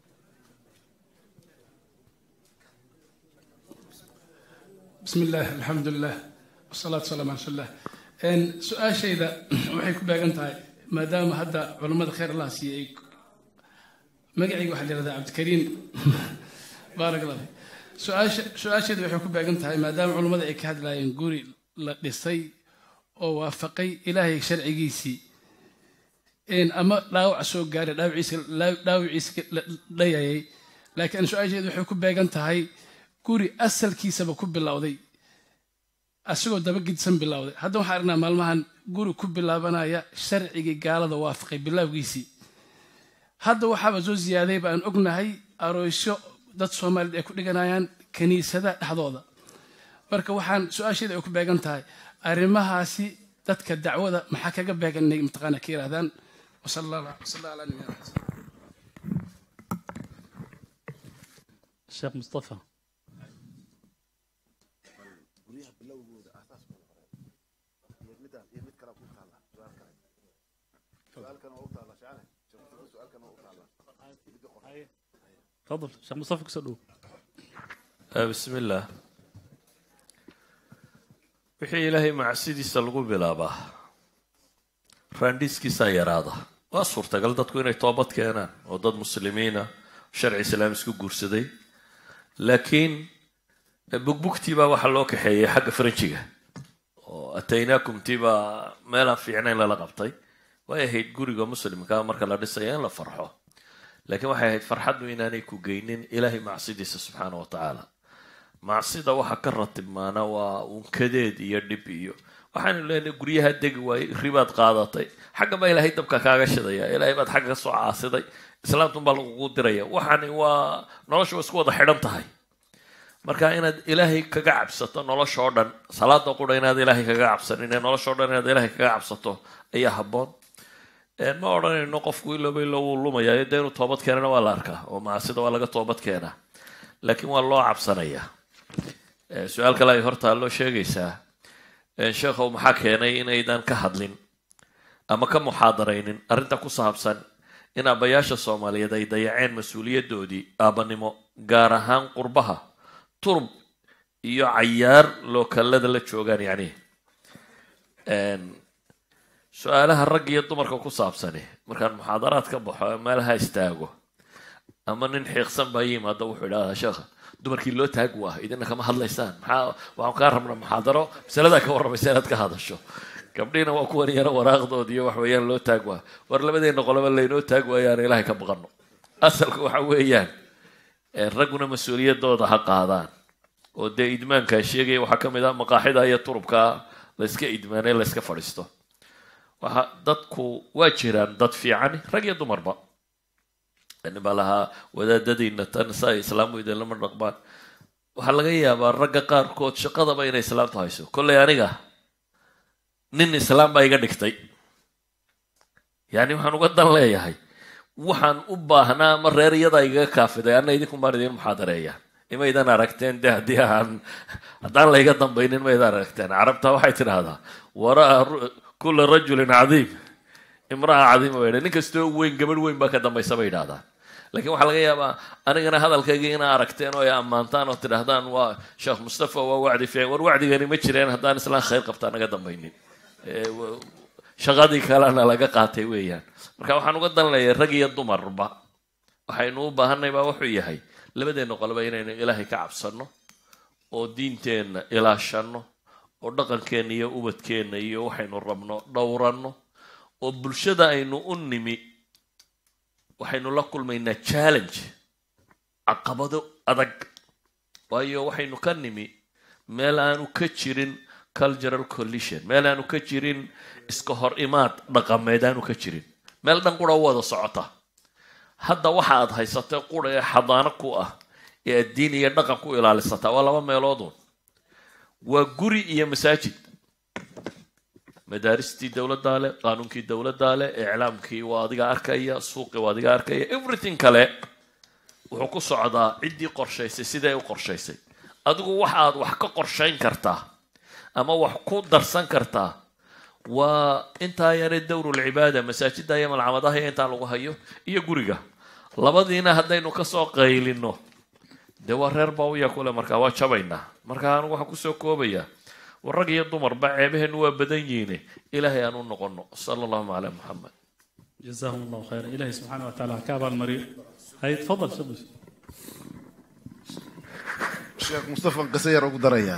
بسم الله الحمد لله والصلاة والسلام على رسول الله إن سؤال شيء ذا وحيك باقنتها ما دام هذا علماء خير الله سيئك ما قاعد واحد يرد عبد الكريم بارك الله فيك سؤال شيء ذا وحيك باقنتها ما دام علماء ذيك هذا لا ينقولي للصي أو وافقي إلهي شرعي جيسي إن أما لا وعسو قاري لا وعيس لا يعي لكن سؤال شيء ذا وحيك باقنتها guri asalkiisaba ku bilowday asagoo daba gidsan bilowday hadda waxaan aragnaa maalmahan guri ku bilaabanaya sharcigii gaalada waafaqay bilowgiisii hadda waxaaba soo ziyaaday baan ognahay aroosyo dad Soomaaliyeed ay ku dhiganayaan kaniisada dhexdooda marka waxaan su'aasheeda ay ku beegan tahay arrimahaasi dadka dacwada maxaa kaga beeganay imtixaanka ka yiraahdaan وصلى الله على نبينا محمد. الشيخ مصطفى. تفضل الشيخ مصطفى كسلو. بسم الله. wixii ilaahay macsidiisa lagu bilaabaa raandiskiisa yaraada waa suurtagal dadku inay toobad keenaan oo dad muslimiina sharci islaam isku guursaday laakiin bugbugtii baa waxa loo kaxeeyay xagga faranjiga oo ataynaakum tiba meel aan fiicnayn lala qabtay way ahayd guriga muslimka marka la dhisayo in la farxo laakiin waxay ahayd farxaddu inaanay ku geynin ilaahay macsidiisa subxaanahu wa tacaala macsida waxa ka ratibmaana waa unkadeed iyo dhib iyo waxaanu leenahay guryaha degi waay ribaad qaadatay xagga baa ilaahay dabka kaaga shidaya ilaahay baad xagga ka soo caasiday islaamtun baa lagugu diraya waxaani waa nolosha isku wada xidhan tahay marka inaad ilaahay kaga cabsato nolosha oo dhan salaada qura inaad ilaahay kaga cabsanin nolosha oo dhan inaad ilaahay kaga cabsato ayaa habboon ma odhanayno qofku ilooba wuu lumayaa dee inuu toobad keenana waa la arkaa oo macsida waa laga toobad keenaa laakiin waa loo cabsanayaa su-aal kale ay hortaa loo sheegaysaa sheekhow maxaa keenay inaydan ka hadlin ama ka muxaadaraynin arrinta ku saabsan in aabbayaasha soomaaliyeed ay dayaceen mas-uuliyadoodii aabanimo gaar ahaan qurbaha turub iyo cayaar lookallada la joogaan yacni su-aalaha rag iyo dumarka ku saabsani markaan muxaadaraad ka baxo meelaha istaago ama nin xiiqsan baa yimaada wuxuu idhahdaa sheekha dumarkii loo taag waa idina kama hadlaysaan maxaa waxaan kaa rabnaa muxaadaro masaladaa ka warramaysa inaad ka hadasho gabdhiina waa kuwan yara waraaqdood iyo wax weeyaan loo taag waa war labadeena qoloba laynoo taag waayaan ilaahay ka baqano asalka waxa weeyaan ragguna mas-uuliyadooda ha qaadaan oo dee idmaankaa sheegaya waxaa ka mid ah maqaaxida iyo turubka layska idmaanay layska fadhiisto waxa dadku waa jiraan dad fiican rag iyo dumarba baa lahaa wadaadadiina tan saa islaamu idinlama dhaqmaan waxaa laga yaabaa ragga qaarkood shaqadaba inay islaamtu hayso kolley aniga nin islaam baa iga dhigtay yani waxaan uga dan leeyahay waxaan u baahnaa ama reer iyadaa igaga kaafiday anna idinku maan idin muxaadareeya imaydan aragteen de haddaan layga dambaynin maydan aragteen carabta waxay tidhaahdaa waraa kula rajulin cadiim imraa cadiima bay nin kastoo weyn gabadh weyn baa ka dambaysa bay yidhahdaan lakiin waxaa laga yaabaa anigana hadalkayga inaa aragteen oo ay ammaantaan oo tidhahdaan waa sheekh mustafa waa wacdi fiican war wacdigani ma jireen haddaan islaan khayr qabtaa naga dambaynin shaqadii kalena laga qaatay weeyaan marka waxaan uga dan leeyahay rag iyo dumarba waxaynu u baahanay baa wuxuu yahay labadeenna qoloba inaynu ilaahay ka cabsanno oo diinteenna ilaashanno oo dhaqankeenna iyo ubadkeenna iyo waxaynu rabno dhowranno oo bulshada aynu u nimi waxaynu la kulmaynaa challenge caqabado adag waayo waxaynu ka nimi meel aanu ka jirin cultural collision meel aanu ka jirin iska hor imaad dhaqameed aanu ka jirin meel dhan qura wada socota hadda waxa aad haysatay qura ee xadaano ku ah ee diin iyo dhaqan ku ilaalisataa waa laba meeloodun waa guri iyo masaajid madaaristii dowladdaa leh qaanuunkii dowladdaa leh iclaamkii waa adiga arkaya suuqii waa adiga arkaya everything kale wuxuu ku socdaa ciddii qorshaysay siday u qorshaysay adigu waxa aad wax ka qorshayn kartaa ama wax ku darsan kartaa waa intaa yare dowrulcibaada masaajidda iyo malcamadaha iyo intaa lagu hayo iyo guriga labadiina haddaynu kasoo qaylino dee waa reer baawiya kule markaa waa jabaynaa marka anigu waxaan kusoo koobayaa warrag iyo dumarba ceebaheenu waa badan yihiine ilaahay aan u noqono sala allahuma calaa muxamed جزاهم الله خيرا إلهي سبحانه وتعالى كابا المريض هاي تفضل شبس sheekh mustafa qisayar ugu daraya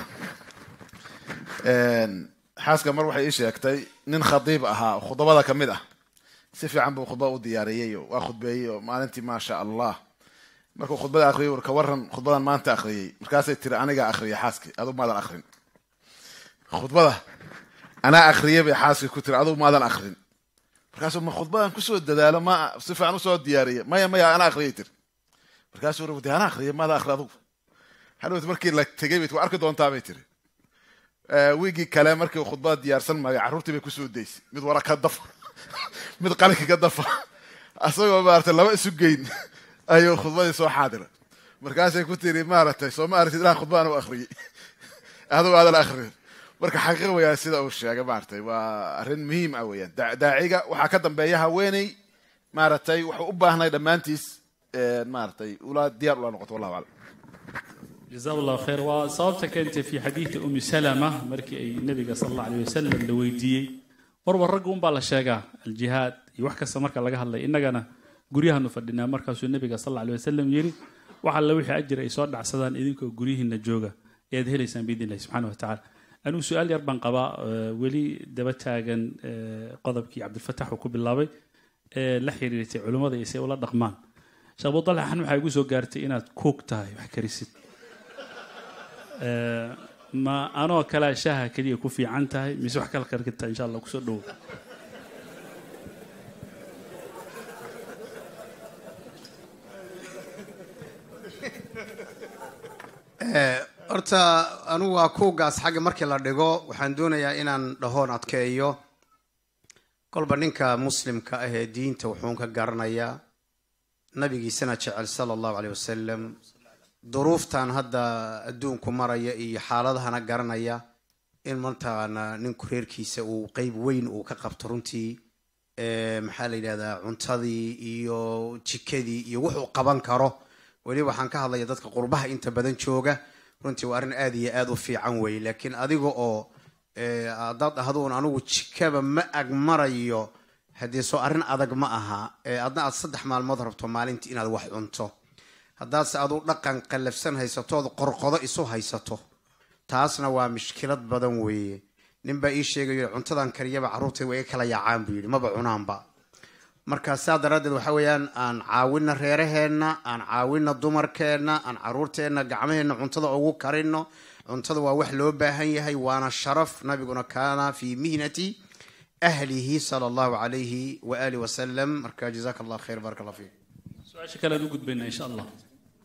xaaska mar waxay ii sheegtay nin khadiib ahaa oo khudbada ka mid ah si fiican buu khudbada u diyaariyey oo waa khudbeeyey oo maalintii maasha allah markuu khudbada akhriyey war ka waran khudbadan maanta akhriyey markaasay tiri anigaa akhriyay xaaskii adigu maadan akhrin khudbada anaa akhriyay bay xaaskii ku tiri adigu maadan akhrin markaasuu ma khudbadan kusoo dadaalo ma si fiican usoo diyaariya maya anaa akhriyay tiri markaasuu rabde anaa akhriyay maada akhri adigu hadhowt markii la tegay bay arki doontaa bay tiri wiigii kale markii khudbada diyaarsan maayo carruurtii bay kusoo daysay mid wara ka daf mid qalinka ka dafa asagoo maaragtay laba isu geyn ayuu khudbadii soo xaadira markaasay ku tiri maaragtay soo ma aragtid ilaa khudbaan u akhriyey adigu aadan akhriyin marka xaqiiq weeyaan sida uu sheegay maaragtay waa arrin muhiim ah weeyaan daaciga waxaa ka dambeeya haweeney maaragtay wuxuu u baahnay dhammaantiis maaragtay ula diyaar ula noqoto wallahu aclam جزاه الله خير وصابتك أنت في حديث أم سلمة مركي النبي صلى الله عليه وسلم لويدي ورور رجوم بالشجاع الجهاد يوحكى سمرك الله الله إن جنا جريها نفدنا مركز النبي صلى الله عليه وسلم يري وعلى وجه أجر يصاد عصدان إذنك جريه النجوجة يدهل إنسان بيد الله سبحانه وتعالى أنا سؤال يربع قضاء ولي دبتها جن قضبك عبد الفتاح وكوب اللابي لحيري علماء يسوي ولا ضخمان شابو طلع حنو حيجوزو قارتي إنها كوك تاي وحكريست ما أنا وكلا شاه كلي كوفي عنتها مسوح كلا كركتها إن شاء الله كسر horta anu waa kuugaas xagga markii la dhigo waxaan doonayaa inaan dhahoon adkeeyo kolba ninka muslimka ah ee diinta wuxuun ka garanayaa nabigiisana jecel sala allahu caleyh wasalam duruuftan hadda adduunku maraya iyo xaaladahana garanaya in martaana ninku reerkiisa uu qeyb weyn uu ka qabto runtii maxaa la yidhahdaa cuntadii iyo jikadii iyo wuxuu qaban karo weli waxaan ka hadlaya dadka qurbaha inta badan jooga runtii waa arrin aad iyo aad u fiican weeye laakiin adiga oo dad ahduun anigu jikaba ma ag marayo haddii soo arrin adag ma aha adna aad 3 maalmood rabto maalintii inaad wax cunto haddaad se adu dhaqan qallafsan haysatood qorqodo isu haysato taasna waa mushkilad badan weeye ninbaa ii sheegayo cuntadan kariyaba carruurtay way kala yaacaan buu yidhi maba cunaanba marka saa daraaddeed waxa weeyaan aan caawina reeraheenna aan caawina dumarkeenna aan carruurteenna gacmaheenna cuntada ugu karino cuntada waa wax loo baahan yahay waana sharaf nabiguna kaana fii mihnati ahlihi sala allahu calayhi wa aalihi wasalam marka jazaaka allah khayr baaraka allah fiik سؤال شكله نقول بيننا إن شاء الله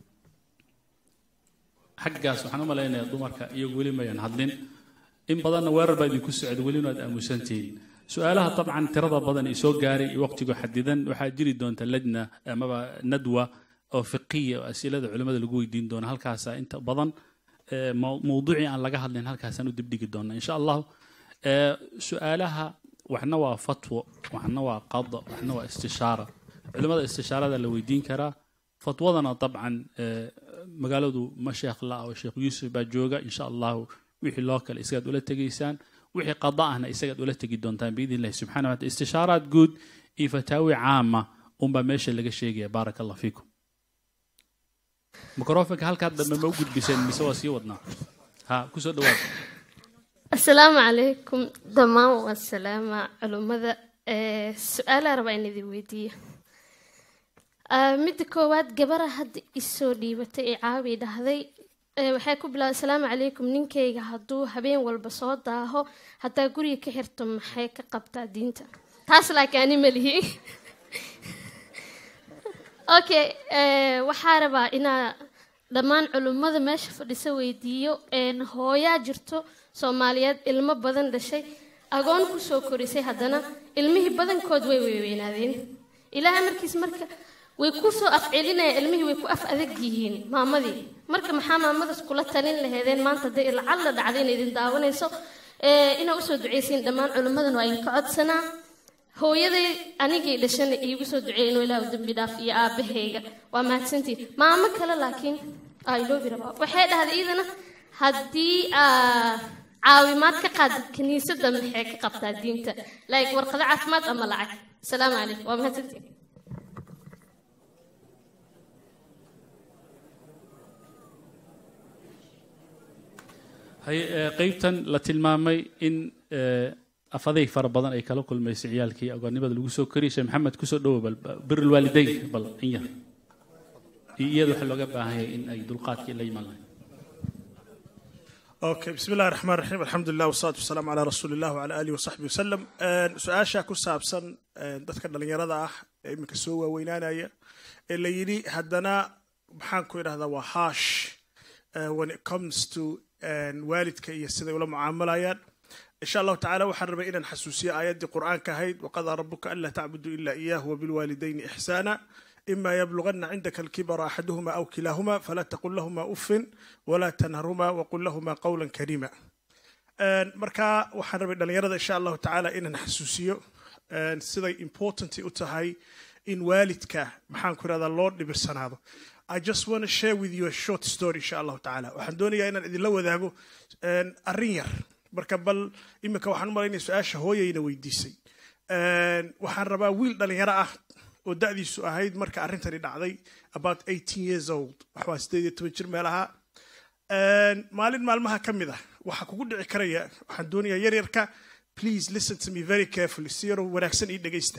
حق سبحانه ما لنا ضمرك يقول ما ينهضن إن بدنا ورب بدي كسر ولينا أمسنتين سؤالها طبعا ترضى بدن يسوق جاري وقت يحددن وحاجري دون تلجنا أما ندوة أو فقهية وأسئلة العلماء اللي جوي دين دون هالكاسة أنت بدن موضوعي عن لقاها لأن هالكاسة ندبدي قدونا إن شاء الله سؤالها وحنا فتوى وحنا قضاء وحنا استشارة علماء الاستشارة اللي ويدين كرا فتوضنا طبعا مقالدو مشيخ الله أو الشيخ يوسف باجوجا إن شاء الله وحي لوكال إسقاط ولا تجيسان وحي قضاءنا إسقاط ولا تجدون تام بإذن الله سبحانه وتعالى استشارات جود فتاوي عامة بمشي اللي شيء بارك الله فيكم مكروفك هل كان موجود بسن مسوا سيودنا ها كسر دوات السلام عليكم دمام والسلام علماء سؤال 40 ذي ويدي mid koowaad gabara hadda isoo dhiibatay ee caawi dhahday waxay ku bilaabay assalaamu calaykum ninkayga hadduu habeen walba soo daaho hataa guriga ka xirto maxay ka qabtaa diinta taas laakiin ani malihi okay waxaa rabaa inaa dhammaan culimmada meesha fadhisa weydiiyo hooyaa jirto soomaaliyeed ilmo badan dhashay agoon ku soo korisay haddana ilmihii badankood way weynaadeen ilaahay markiis marka way ku soo afcelinaya ilmihii way ku af adag yihiin maamadii marka maxaa maamadaas kula talin laheedeen maanta hadday lacag la dhacday inay idin daawanayso inaa usoo ducaysiin dhammaan culimmadan waa idinka codsanaa hooyaday anigii dhashana iigu soo duceeyay inuu ilaahu dembi dhaaf iyo aabahayga waa mahadsantiin maamo kale laakiin iloobi rabaa waxay dhahday iidana haddii caawimaad ka qaadid kiniisadda maxay ka qabtaa diinta like warqado caafimaad ama lacag asalaamu calaykum waa mahadsantiin هي قيبتا لتلمامي إن أفضي فربضان أي كلا كل ما يسعيالك أقول نبض الوسو كريش محمد كسر دو بر الوالدين بل إياه يدو حلو جبها هي إن أي دلقات كي اللي يملا أوكي بسم الله الرحمن الرحيم الحمد لله والصلاة والسلام على رسول الله وعلى آله وصحبه وسلم سؤال شاكو سابسن دتك اللي يرضى إمك سوى وينانا اللي يري هدنا بحانكو هذا وحاش when it comes to waalidka iyo sida ula mucaamalayaan إن شاء الله تعالى وحرب إلى الحسوسية آيات القرآن كهيد وقضى ربك ألا تعبدوا إلا إياه وبالوالدين إحسانا إما يبلغن عندك الكبر أحدهما أو كلاهما فلا تقل لهما أف ولا تنهرهما وقل لهما قولا كريما. marka waxaan rabay dhalinyarada insha allahu tacaala inaan xasuusiyo siday important u tahay in waalidka maxaan ku irahdaa loo dhibirsanaado. I just want to share with you a short story insha allahu tacaala. Waxaan doonayaa inaan idinla wadaago arrin yar. Marka bal imika waxaan u malaynaya su-aasha hooyayna weydiisay. Waxaan rabaa wiil dhalinyaro ah oo da'diisu ahayd marka arrintani dhacday about 18 years old. Waxaa 18 jir meelaha. maalin maalmaha ka mid ah waxa kugu dhici karaya waxaan doonayaa yaryarka please listen to me very carefully si yar wanaagsan ii dhagaysta.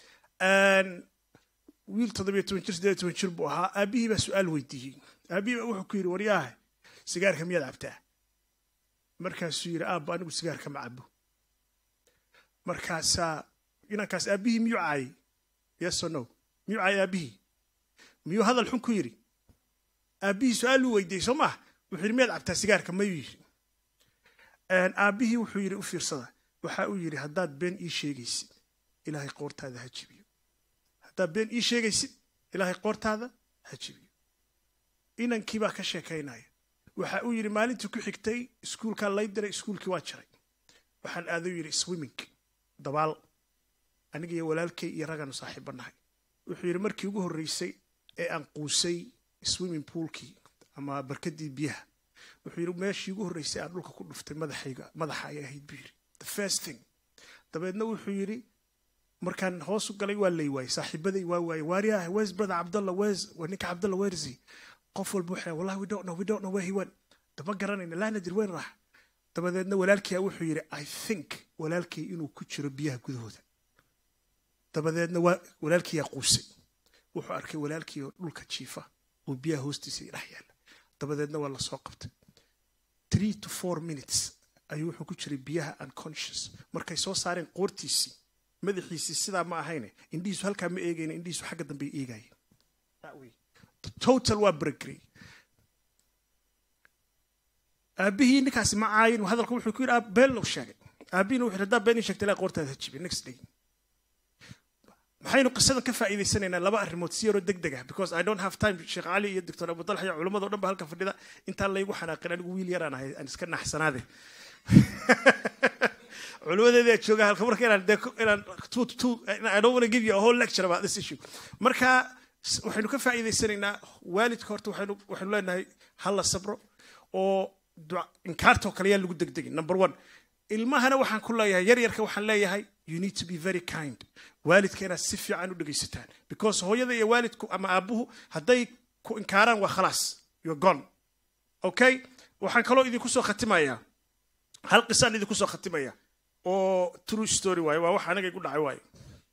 wiil 17 jir buu ahaa aabihii baa su-aal weydiiyey. aabihii baa wuxuu ku yidhi waryaah sigaarka miyaad cabtaa? markaasuu yidhi aabba anigu sigaarka ma cabo. markaasaa inankaas aabihii miyuu caayay? yes or no? miyuu caayay aabihii? miyuu hadal xun ku yidhi? aabihii su-aal uu weydiiyey soo maaha wuxuu yidhi miyaad cabtaa sigaarka mayuu yidhi. aabihii wuxuu yidhi u fiirsada waxa uu yidhi haddaad been ii sheegaysid ilaahay qoortaada ha jibiyo. haddaad been ii sheegaysid ilaahay qoortaada ha jibiyo. inankii baa ka sheekaynaya waxa uu yidhi maalintii ku xigtay iskuulkaa lay diray iskuulkii waa jiray. waxaan aaduu yidhi swimming dabaal aniga iyo walaalkay iyo raganu saaxiibba nahay. wuxuu yidhi markii ugu horreysay ee aan quusay swimming poolkii ama barkadii biyaha wuxuu yidhi meeshii ugu horreysay aan dhulka ku dhuftay madaxa ay ahayd buu yidhi the first thing. dabeedna wuxuu yidhi markaan hoos u galay waa lay waayey saaxiibaday waa waayey waaryaah where's brother Abdullah waa ninka Abdullah where is he? qof walba wuxuu wallahi we don't know where he went. daba garanayna laa nadir weyn raax. dabadeedna walaalkii wuxuu yidhi I think walaalkii inuu ku jiro biyaha gudahooda. dabadeedna walaalkii yaa quusay wuxuu arkay walaalkii oo dhulka jiifa oo biyaha hoostiisa dhex yaala. dabadeedna waa la soo qabtay 3 to 4 minutes ayuu wuxuu ku jiray biyaha unconscious. markay soo saareen qoortiisii madaxiisii sidaa ma ahayne indhihiisu halkaa ma eegayna indhihiisu xagga dambe eegayeen. total waa breakray. aabihii ninkaasi ma caayin hadalka wuxuu ku yidhi been loo sheegay. aabihina wuxuu haddaa been ii sheegtay ilaa qoortaada ha jibi next day. maxaynu qisadan ka faa'iidaysanaynaa laba arrimood si yaroo degdeg ah because I don't have time. sheekh cali iyo doctor abu dalxa iyo culimmada oo dhan ba halka fadhida intaan laygu xanaaqin anigu wiil yaraan ahay aan iska naxsanaade. culimmadeeda jooga halka marka inaan I don't want to give you a whole lecture about this issue. marka waxaynu ka faa'iidaysanaynaa waalidka horta waxaynu leenahay hala sabro oo inkaartoo kale yaa lagu degdegin. number 1 ilmahana waxaan ku leeyahay yaryarka waxaan leeyahay you need to be very kind. waalidka inaad si fiican u dhegaysataan because hooyada iyo waalidku ama aabuhu hadday ku inkaaraan waa khalaas you're gone. okay waxaan kaloo idinku soo khatimayaa hal qisaan idinku soo khatimaya oo true story waaye waa wax aniga igu dhacay waaye.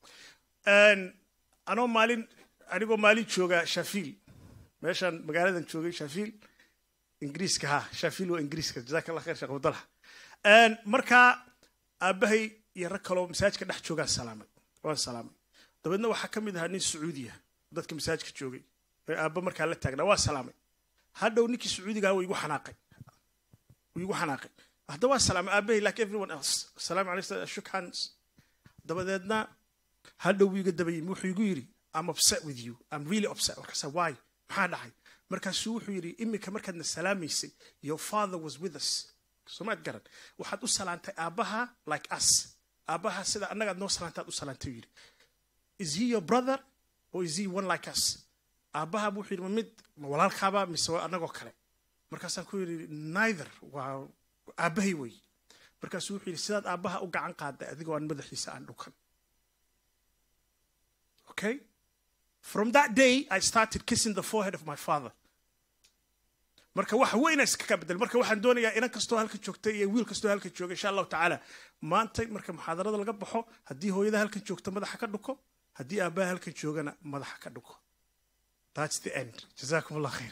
anigoo maalin jooga Sheffield meeshaan magaaladan joogay Sheffield ingiriiska Sheffield waa ingiriiska jazakallahu khair sheekh Abdullah. marka aabahay iyo rag kaloo masaajidka dhex joogaa salaamay waan salaamay. dabeedna waxaa ka mid ahaa nin Sacuudiya dadka masaajidka joogay ee aabba markaa la taagnaa waa salaamay. hadhow ninkii Sacuudiga wuu igu xanaaqay hadda waa salaamay aabahay like everyone else salaamu alaykum shook hands. dabadeedna hadhow wuu iga dabayay wuxuu igu yidhi I'm upset with you. I'm really upset. Markaasa why? maxaa dhacay? markaasuu wuxuu yidhi imika markaadna salaamaysay your father was with us. somaad garan waxaad u salaantay aabbaha like us. aabbaha sida annagaad noo salaantaad u salaantay yidhi. is he your brother or is he one like us? aabbaha wuxuu yidhi ma walaalkaaba mise annagoo kale? markaasaan ku yidhi neither waa aabbahay wey. markaasuu wuxuu yidhi sidaad aabbaha u gacan qaaday adigoo aan madaxiisa aan dhukan. okay from that day I started kissing the forehead of my father. marka wax weyn iska ka bedel. marka waxaan doonayaa inan kastoo halka joogtay iyo wiil kastoo halka jooga insha Allah taala maanta marka muxaadarada laga baxo haddii hooyada halka joogta madaxa ka dhuko haddii aabaha halka joogana madaxa ka dhuko. that's the end. jazakumullah khair.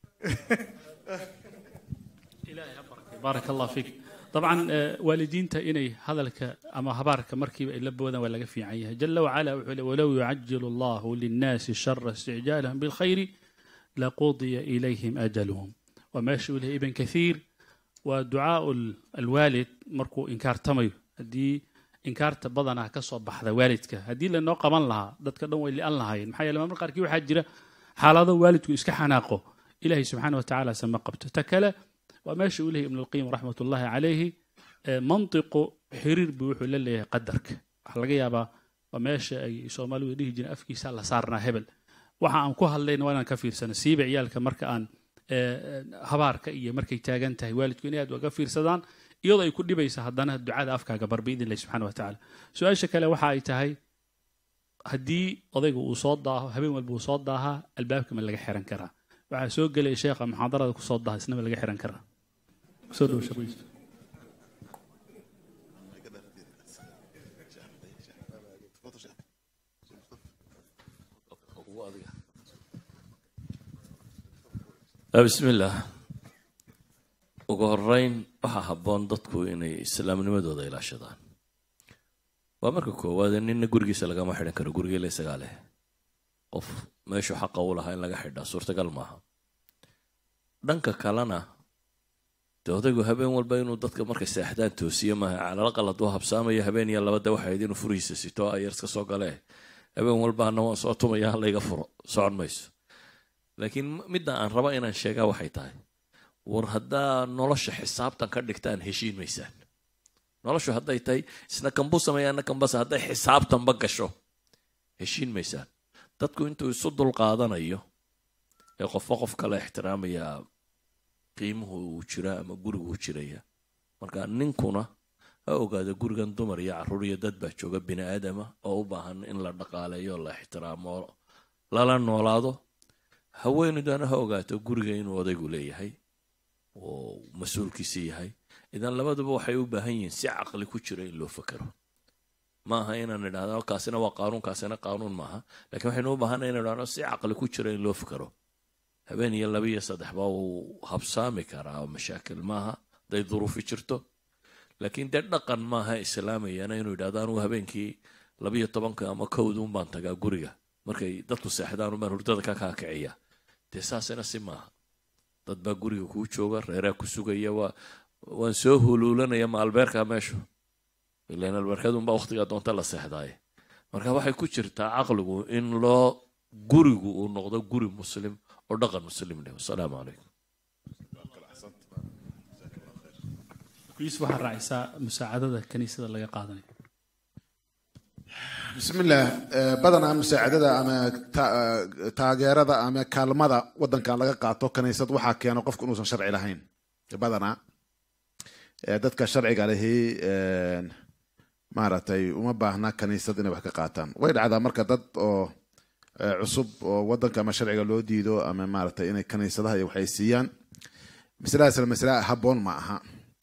ilaahay baraka barakallahu fiik. طبعا والدينتا إني هذا أما هبارك مركب إلا بوذا ولا قفي عيها جل وعلا ولو يعجل الله للناس شر استعجالهم بالخير لقضي إليهم أجلهم وما شئ له ابن كثير ودعاء الوالد مركو إنكار تميو هدي إنكارت بدنا كسب بحذا والدك هدي لأنه قبل لها ضد كده اللي قال لها المحيا لما مرقر كيو حجرة حال هذا والدك إسك حناقه إلهي سبحانه وتعالى سما قبته تكله وماشي إليه ابن القيم رحمة الله عليه منطق حرير بوحو للي قدرك حلقة يابا وماشي أي سومالو يديه جن أفكي سال صارنا هبل وحا أنكوها اللين وانا كفير سنة سيب عيالك مركا أن هبارك إيه مركي تاغنتهي والدك إنياد وكفير سدان iyadoo ay ku dhibaysa haddana ducada afkaaga bar biidin Allah subhanahu wa ta'ala su'aasha kale waxa ay tahay haddii odaygu uu soo daaho habeen walba uu soo daaha albaabka ma laga xiran karaa waxa soo galay sheekha muxaadarada ku soo daaha isna ma laga xiran karaa soo dhow shaqiis بسم الله ugu horeyn waxa habboon dadku inay islaamnimadooda ilaashadaan waa marka koowaad ninna gurigiisa lagama xidhan karo guriga la isaga leh qof meeshu xaq u lahaa in laga xidhaa suurtagal maaha dhanka kalena dawladdu habeen walba inuu dadka markay seexdaan toosiyo maaha calal qalad oo habsaamaya habeen iyo labada waxa ay inuu furiisa sito ay yarska soo galee habeen walba anoo soo tumaya la iga furo socon mayso laakiin midda aan raba inaan sheegaa waxay tahay war haddaa nolosha xisaabtan ka dhigtaan heshiin maysaan noloshu hadday tahay isna kanbuu sameeyaana kanbasa hadday xisaabtanba gasho heshiin maysaan dadku intuu isu dulqaadanayo ee qofba qof kale ixtiraamaya qiimuhu uu jira ama gurigu uu jiraya marka ninkuna ha ogaado gurigan dumar iyo carruur iyo dad baa jooga bini aadama oo u baahan in la dhaqaaleeyo la ixtiraamo lala noolaado haweeneydana ha ogaato guriga inuu odaygu leeyahay oo mas'uulkiisa yahay idan labaduba waxay u baahan yihiin si caqli ku jira in loo fakaro ma aha inaan idhaahdo kaasina waa qaanuun kaasina qaanuun maaha laakiin waxaynu u baahanahay inaan idhaahdo si caqli ku jira in loo fakaro habeen iyo laba iyo saddex baa uu habsaami karaa oo mashaakil maaha hadday duruufi jirto laakiin dee dhaqan maaha islaamayana inuu idhaahdo anugu habeenkii 12 ama 1 un baan tagaa guriga markay dadku seexdaan umaan hurdada ka kaakiciya dee saasina si maaha dad baa guriga kuu jooga reeraa ku sugaya waan soo huluulanaya ma albeerka meeshu ilaan albeerkadu unbaa waqtiga doonta la seexdaaye marka waxay ku jirtaa caqligu in loo gurigu uu noqdo guri muslim oo dhaqan muslim leh assalaamu calaykum كويس waxaa raacaysaa musaacadada kaniisada laga qaadanayo بسم الله بدنا مساعدة أما تاجرة أما كلمة ودن كان لقى قاطو كنيسة وحكي أنا قف كنوس شرعي لهين بدنا دتك الشرعي عليه مارتي وما بهنا كنيسة دنا بحكي قاتم وين هذا مركز ضد عصب ودن كما شرعي لو ديدو أما مارتي إن كنيسة ده يوحيسيان مثلا المسألة هبون معها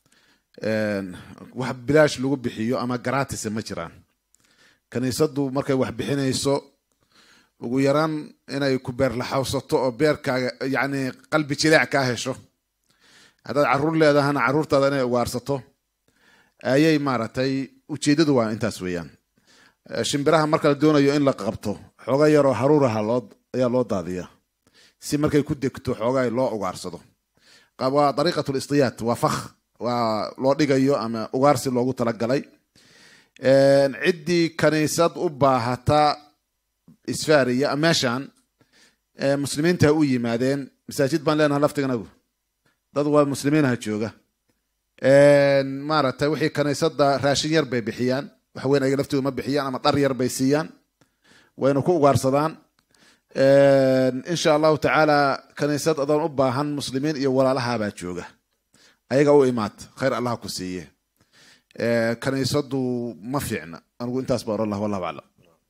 وحب بلاش لو بحيو أما جراتس مجران kaniisadu markay wax bixinayso ugu yaraan inay ku beer la xawsato oo beerkaaga yani qalbi jilaac ka hesho haddaad carruur leedahana carruurtaada inay ugaarsato ayay maaragtay ujeedadu waa intaas weeyaan shimbiraha marka la doonayo in la qabto xooga yaroo haruuraha ayaa loo daadiyaa si markay ku degto xoogaa loo ugaarsado waa dariiqatul istiyaad waa fakh waa loo dhigayo ama ugaarsi loogu talagalay ciddii kaniisad u baahata isfaariya meeshaan muslimiinta u yimaadeen masaajid baan leenahay laftiganagu dad waa muslimiinaha jooga maaragtay wixii kaniisada raashin yar bay bixiyaan wax weyn ayaga laftooda ma bixiyaan ama dhar yar bay siiyaan wayna ku ugaarsadaan insha allahu tacaala kaniisad adoon u baahan muslimiin iyo walaalahabaa jooga ayaga u imaad khayr allah ku siiye kaniisadu ma fiicna anigu intaas baa oran laha wallahu aclam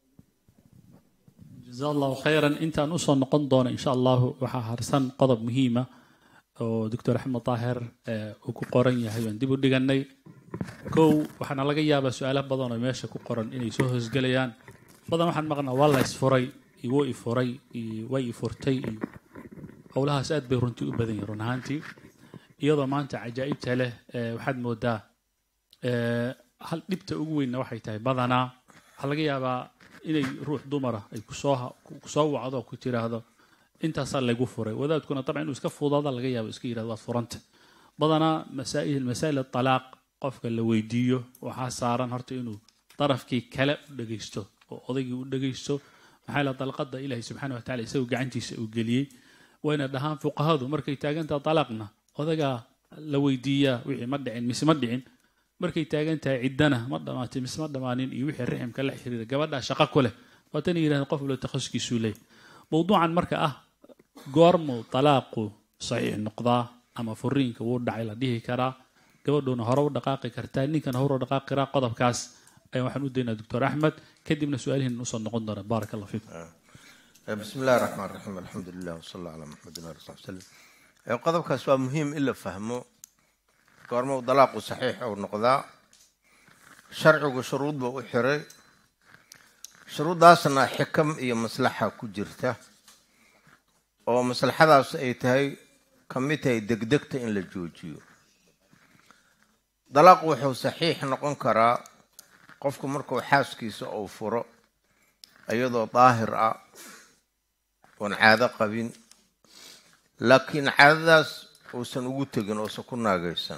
جزاه الله خيرا انت ان usoo noqon doona insha Allah waxa harsan qodob muhiima oo Dr. Axmed Taahir uu ku qoran yahay aan dib u dhiganay kow waxana laga yaabaa su'aalo badan oo meesha ku qoran inay soo hoosgalayaan badan waxaan maqnaa walla isfuray iyo ifuray iyo way ifurtay howlahaas aad bay runtii u badan yihiin run ahaantii iyadoo maanta cajaa'ibta leh waxaad moodaa hal dhibta ugu weyn waxay tahay badanaa waxa laga yaabaa inay ruux dumara ay ku soo wacdo ku tiraahdo intaas lagu furay wadaadkuna tabcan inuu iska fuudaada laga yaabo iska yiraahdo waad furanta badanaa masaa'il talaaq qofka la weydiiyo waxaa saaran horta inuu darafkii kale u dhagaysto oo odaygii u dhagaysto maxaa la dalqada ilaahay subxaanahu wa tacaala isagu gacantiisa uu geliyey wayna dhahaan fuqahadu markay taagantaha talaaqna odagaa la weydiiyaa wixii ma dhicin mise ma dhicin markay taagan tahay ciddana ma dhamaatay mise ma dhamaanin iyo wixii riximka la xiriira gabadhaa shaqo ku leh waatan yidhahda qof walo takhasuskiisuu leey mowduucan marka ah goormuu talaaqu saxiix noqdaa ama furiinka wuu dhacay la dhihi karaa gabadhuuna hore u dhaqaaqi kartaa ninkan hore u dhaqaaqi karaa qodobkaas ayaan waxaan u daynaa doctor axmed kadibna su-aalihiin usoo noqon doona baaraka allah fiikum بسم الله الرحمن الرحيم الحمد لله وصلى الله على محمد وعلى اله وسلم qodobkaas waa muhiim in la fahmo goorma uu dalaaqu saxiix uu noqdaa sharcigu shuruud buu u xiray shuruuddaasna xikam iyo maslaxa ku jirta oo maslaxadaas ay tahay ka mid tahay degdegta in la joojiyo dalaaqu wuxuu saxiix noqon karaa qofku markuu xaaskiisa uu furo iyadoo daahir ah oon caado qabin laakiin caadadaas uusan ugu tegin uusan ku naagaysan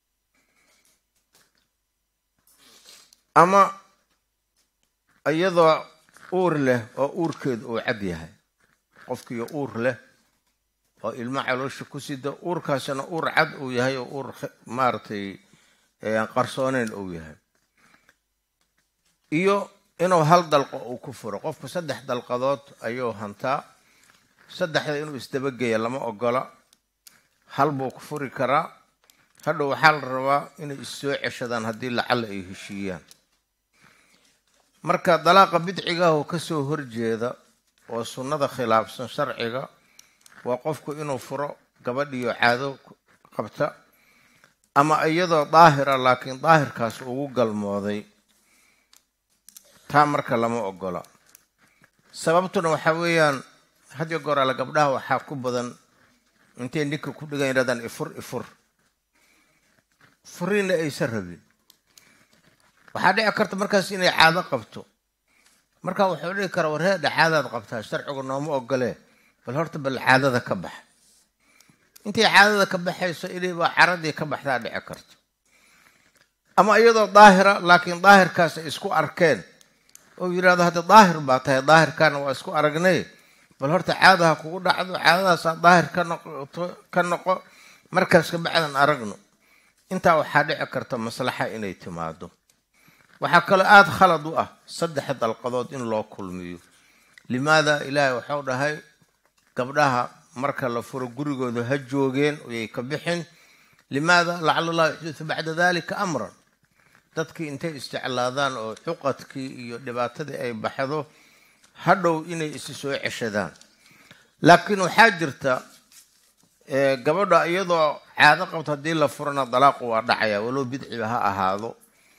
ama iyadoo uur leh oo uurkeedu uu cad yahay qofkiiyo uur leh oo ilmo caloosha ku sida uurkaasina uur cad uu yahay oo uur maaragtay qarsooneyn uu yahay iyo inuu hal dalqo uu ku furo qofku 3 dalqadood ayuu hantaa 3 inuu isdabageeya lama ogola hal buu ku furi karaa hadhow waxaa la rabaa inay issoo ceshadaan haddii lacala ay heshiiyaan marka dalaaqa bidciga oo ka soo horjeeda oo sunnada khilaafsan sharciga waa qofku inuu furo gabadhiyo caado qabta ama iyadoo daahira laakiin daahirkaas ugu galmooday taa marka lama ogola sababtuna waxa weeyaan hadiyo goor ala gabdhaha waxaa ku badan intay ninka ku dhigan yidhahdaan ifur furiina aysan rabin waxaa dhici karta markaas inay caado qabto marka wuxuu dhihi karaa warheedha caadaad qabtaa sharcigu nooma ogolee bal horta bal caadada ka bax intay caadada ka baxayso inay baa caradii ka baxdaa dhici karto ama iyadoo daahira laakiin daahirkaas ay isku arkeen oo yidhahdo hadda daahir baa tahay daahirkaana waa isku aragnay bal horta caadaha kugu dhacdo caadadaasaa daahir ka noqo markaas ka bacdan aragno intaa waxaa dhici karta maslaxa inay timaado waxaa kaloo aada khalad u ah 3 dalqadood in loo kulmiyo limaada ilaahay waxau dhahay gabdhaha marka la furo gurigooda ha joogeen oyay ka bixin limaada lacala allah yuxdisu bacda dalika amran dadkii intay isticlaadaan oo xuqadkii iyo dhibaatadii ay baxdo hadhow inay isi soo ceshadaan laakiin waxaa jirta gabadha iyadoo caado qabto haddii la furana dalaaqu waa dhacaya walow bidciba ha ahaado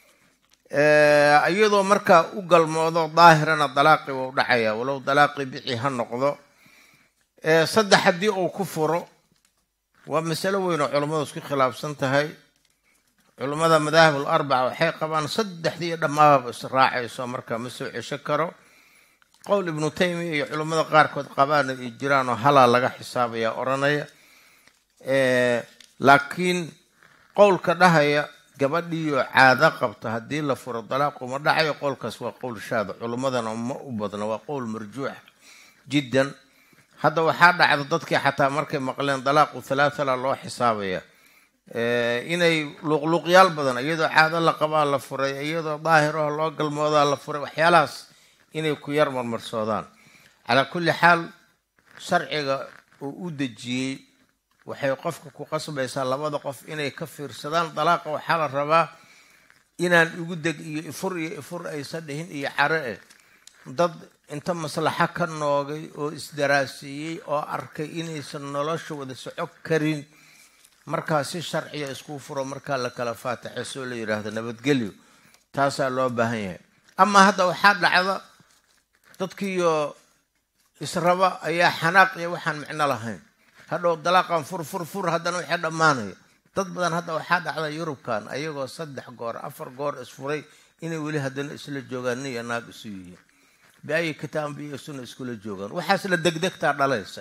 iyadoo markaa u galmoodo daahirana dalaaqi waa u dhacaya walow dalaaqi bidci ha noqdo 3 haddii uu ku furo waa masalo weyn oo culammadu isku khilaafsan tahay culammada madaahib al-4 waxay qabaan 3 dhammaaba israacayso marka ma soo cesho karo qowl ibnu taymiya iyo culammada qaarkood qabaan ay jiraan oo halaa laga xisaabaya oranaya laakiin qowlka dhahaya gabadhiyo caado qabta haddii la furo dalaaqu ma dhacayo qowlkaas waa qowl shaad culimmadana ma u badna waa qowl marjuux jiddan hadda waxaa dhacda dadkii xataa markay maqleen dalaaqu 3 loo xisaabaya inay luqluqyaal badan iyadoo caado la qabaa la furay iyadoo daahiro loo galmoodaa la furay waxyaalahaas inay ku yar marmarsoodaan calaa kulli xaal sharciga uu u dejiyey waxay qofka ku qasbaysaa labada qof inay ka fiirsadaan dalaaqa waxaa la rabaa inaan ugu deg iyo ifur aysan dhihin iyo care dad inta maslaxa ka noogay oo isdaraasiiyey oo arkay inaysan nolosha wada soco karin markaa si sharciya isku furo markaa la kala faataxeysoo la yidhaahdo nabadgelyo taasaa loo baahan yahay ama hadda waxaa dhacda dadkiiyo israba ayaa xanaaq iyo waxaan micno lahayn hadhow dalaaqan fur haddana waxay dhammaanaya dad badan hadda waxaa dhacda yurubkan ayagoo 3 goor 4 goor isfuray inay weli haddana isla joogaan nin iyo naag isu yihiin biayi kitaab iyo sunna iskula joogaan waxaas la degdegtaa dhalaysa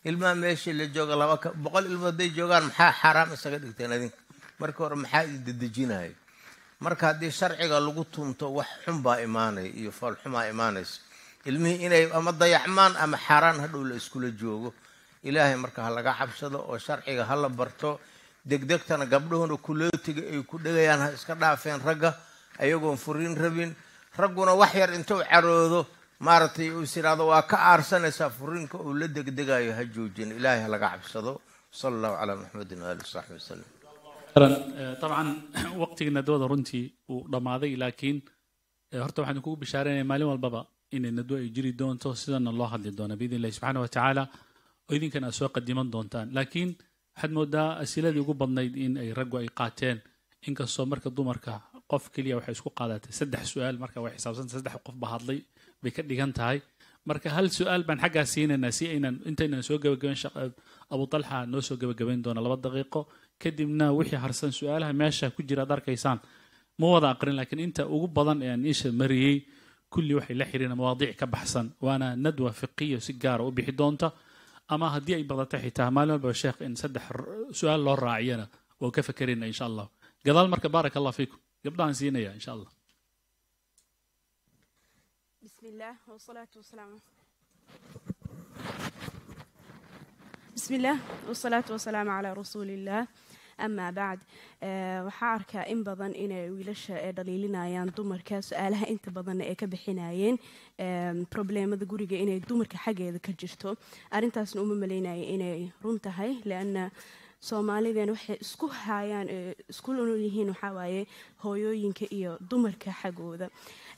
ilmaha meeshii la jooga 100 ilmood hadday joogaan maxaa xaraam isaga dhigteen adinka marka hore maxaa idadejinaya marka haddii sharciga lagu tunto wax xun baa imaanaya iyo fal xumaa imaanaysa ilmihii inay ama dayaxmaan ama xaaraan hadhow la iskula joogo ilaahay marka ha laga cabsado oo sharciga ha la barto degdegtana gabdhuhuna kulootiga ay ku dhagayaan ha iska dhaafeen ragga ayagoon furiin rabin ragguna wax yar intuu caroodo maartay uu siraado waa ka aarsanaysaa furiinka uu la degdegayo ha joojin ilaahay ha laga cabsado sallallahu ala muhammadin wa alihi sahbihi sallam طبعا وقتنا دوده runtii uu dhamaaday laakiin horta waxaan kugu bishaareynaa maalin walbaba in nadwa ay jiri doonto sidana loo hadli doono biidin Allah subhanahu wa ta'ala oo idinkana soo qadiman doontaan laakiin waxaad moodaa asiladii ugu badnayd in ay raggu ay qaateen inkastoo marka dumarka qof kaliya waxay isku qaadatay 3 su'aal marka way xisaabsan 3 qof ba hadlay bay ka dhigan tahay marka hal su'aal baan xagga siinayna si intaynan soo gabagabeyn Abu Talha noo soo gabagabeyn doona 2 daqiiqo kadibna wixii harsan su'aalaha meesha ku jira darkaysaan ma wada aqrin laakiin inta ugu badan ee aan isha mariyay kulli waxay la xiriiraan mawaadiic ka baxsan waana nadwa fiqiyo si gaar ah u bixi doonta ama haddii ay badato xitaa maalin walba sheekh in 3 su'aal loo raaciyana oo ka fakarina insha Allah gadaal marka barakallahu fiikum gabdhaan siinaya insha Allah bismillah wassalatu wassalamu bismillah wassalatu wassalamu ala rasulillah أما بعد وحارك إن بدن إن ويلش دليلنا يعني دمر كسؤالها أنت بدن إيه كبحناين problem هذا جوريجا إن دمر كحاجة إذا كجرتو أرنت أصلا ملينا إن رنتهاي لأن سومالي ذي نوح سكوها يعني سكولنا اللي هنا حواي هويو ينكئيو دمر كحاجة ذا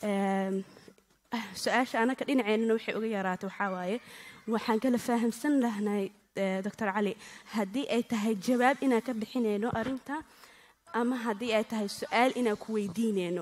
سؤال أنا كدين عين نوح أغيرات وحواي وحن كلا فاهم سن لهنا دكتور علي هدي أي تهي جواب إنا كبحينينو أرنتا أما هدي أي تهي سؤال إنا كويدينينو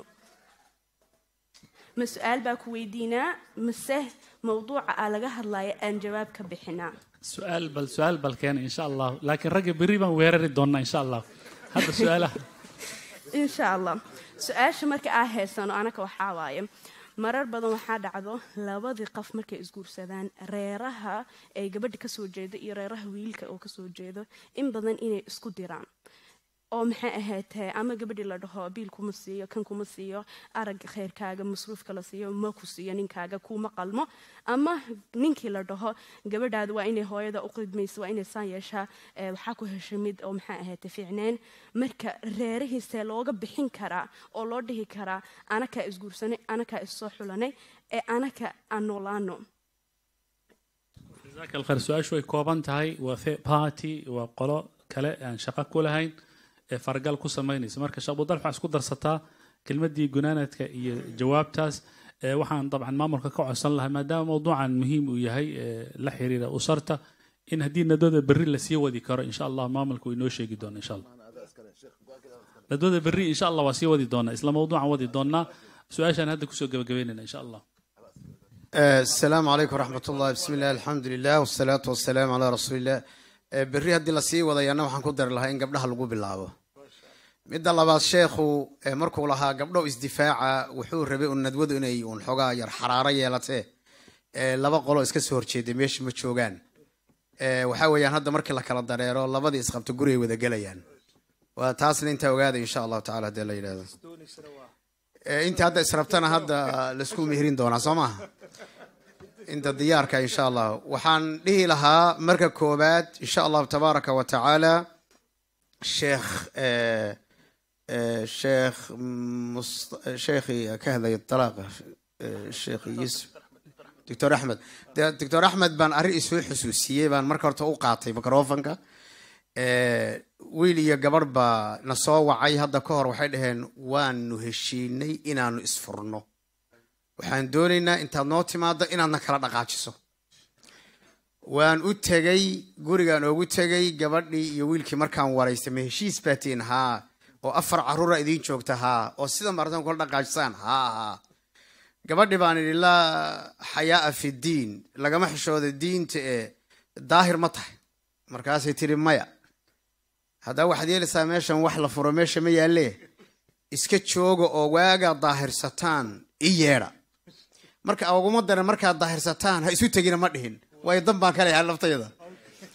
ما سؤال با كويدينا مسه موضوع على جهر لا أن جواب كبحنا سؤال بل كان إن شاء الله لكن رجل بريبا ويرد دونا إن شاء الله هذا سؤاله إن شاء الله سؤال شمرك أهسن أنا كوحاواي marar badan waxaa dhacdo labadii qof markay isguursadaan reeraha ay gabadha ka soo jeedo iyo reeraha wiilka oo ka soo jeedo in badan inay isku diraan oo maxay ahaatee ama gabadhii la dhaho biil kuma siiyo kan kuma siiyo arag khayrkaaga masruufka la siiyo ma ku siiyo ninkaaga kuma qalmo ama ninkii la dhaho gabadhaada waa inay hooyada u qidmayso waa inay saan yeeshaa waxaa ku heshay mid oo maxay ahaatee fiicneen marka reerihiisa looga bixin karaa oo loo dhihi karaa anaka isguursanay anaka isoo xulanay ee anaka aan noolaano jazaak alkhayr su-aashu way kooban tahay waa party waa qolo kale aan shaqo ku lahayn fargal ku sameynaysa marka Sheekh Abu Dalha waxa isku darsataa kelmadii gunaanadka iyo jawaabtaas waxaan dabcan maamulka ka codsan lahaa maadaama mowduucan muhiim uu yahay la xiriira usarta in hadii nadooda berri la sii wadi karo insha Allah maamulku inoo sheegi doona insha Allah nadooda berri insha Allah waa sii wadi doona isla mowduucan wadi doona su'aashan hadda ku soo gabagabeynayna insha Allah السلام عليكم ورحمة الله بسم الله الحمد لله والصلاة والسلام على رسول الله بري هدي لسي وضينا وحن قدر لها إن قبلها لقوا بالله مد الله بعض الشيخ مركو لها قبله ازدفاع وحور ربيع الندود إني ونحجا ير حرارية لته لبا قلوا إسكسور شيء دميش متشوجان وحاول هذا مركل لك على الدريرة الله بدي إسقط تجري وذا جليان وتاصل أنت وقاعد إن شاء الله تعالى دليل هذا أنت هذا إسربتنا هذا لسكون مهرين دونا سماه انت ديارك ان شاء الله وحان له لها مركب كوبات ان شاء الله تبارك وتعالى شيخي كهذا الطلاق الشيخ يوسف دكتور احمد بان ارئيس في حسوسيه بان مركرته او قاطي ميكروفونka ويلي gabar ba na soo wacay hadda ka hor waxay dhaheen waanu heshiinay inaanu isfurno waxaan doonaynaa intaad noo timaado inaadna kala dhaqaajiso waan u tagay gurigaan ugu tagay gabadhii iyo wiilkii markaan waraystay ma heshiis baatiin haa oo 4 caruur idin joogta haa oo sida martan kala dhaqaajisaan haa gabadhii baan idhi la xayaa fi diin lagama xishoodo diinta ee daahir ma tahay markaasay tiri maya hada waxaad yeelaysaa meeshan wax la furo meesha ma yaalee iska jooga oo waaga daahirsataan iyeera marka awguma daran marka daahirsataan ha isu tagina ma dhihin way dan baan kale yahay laftayda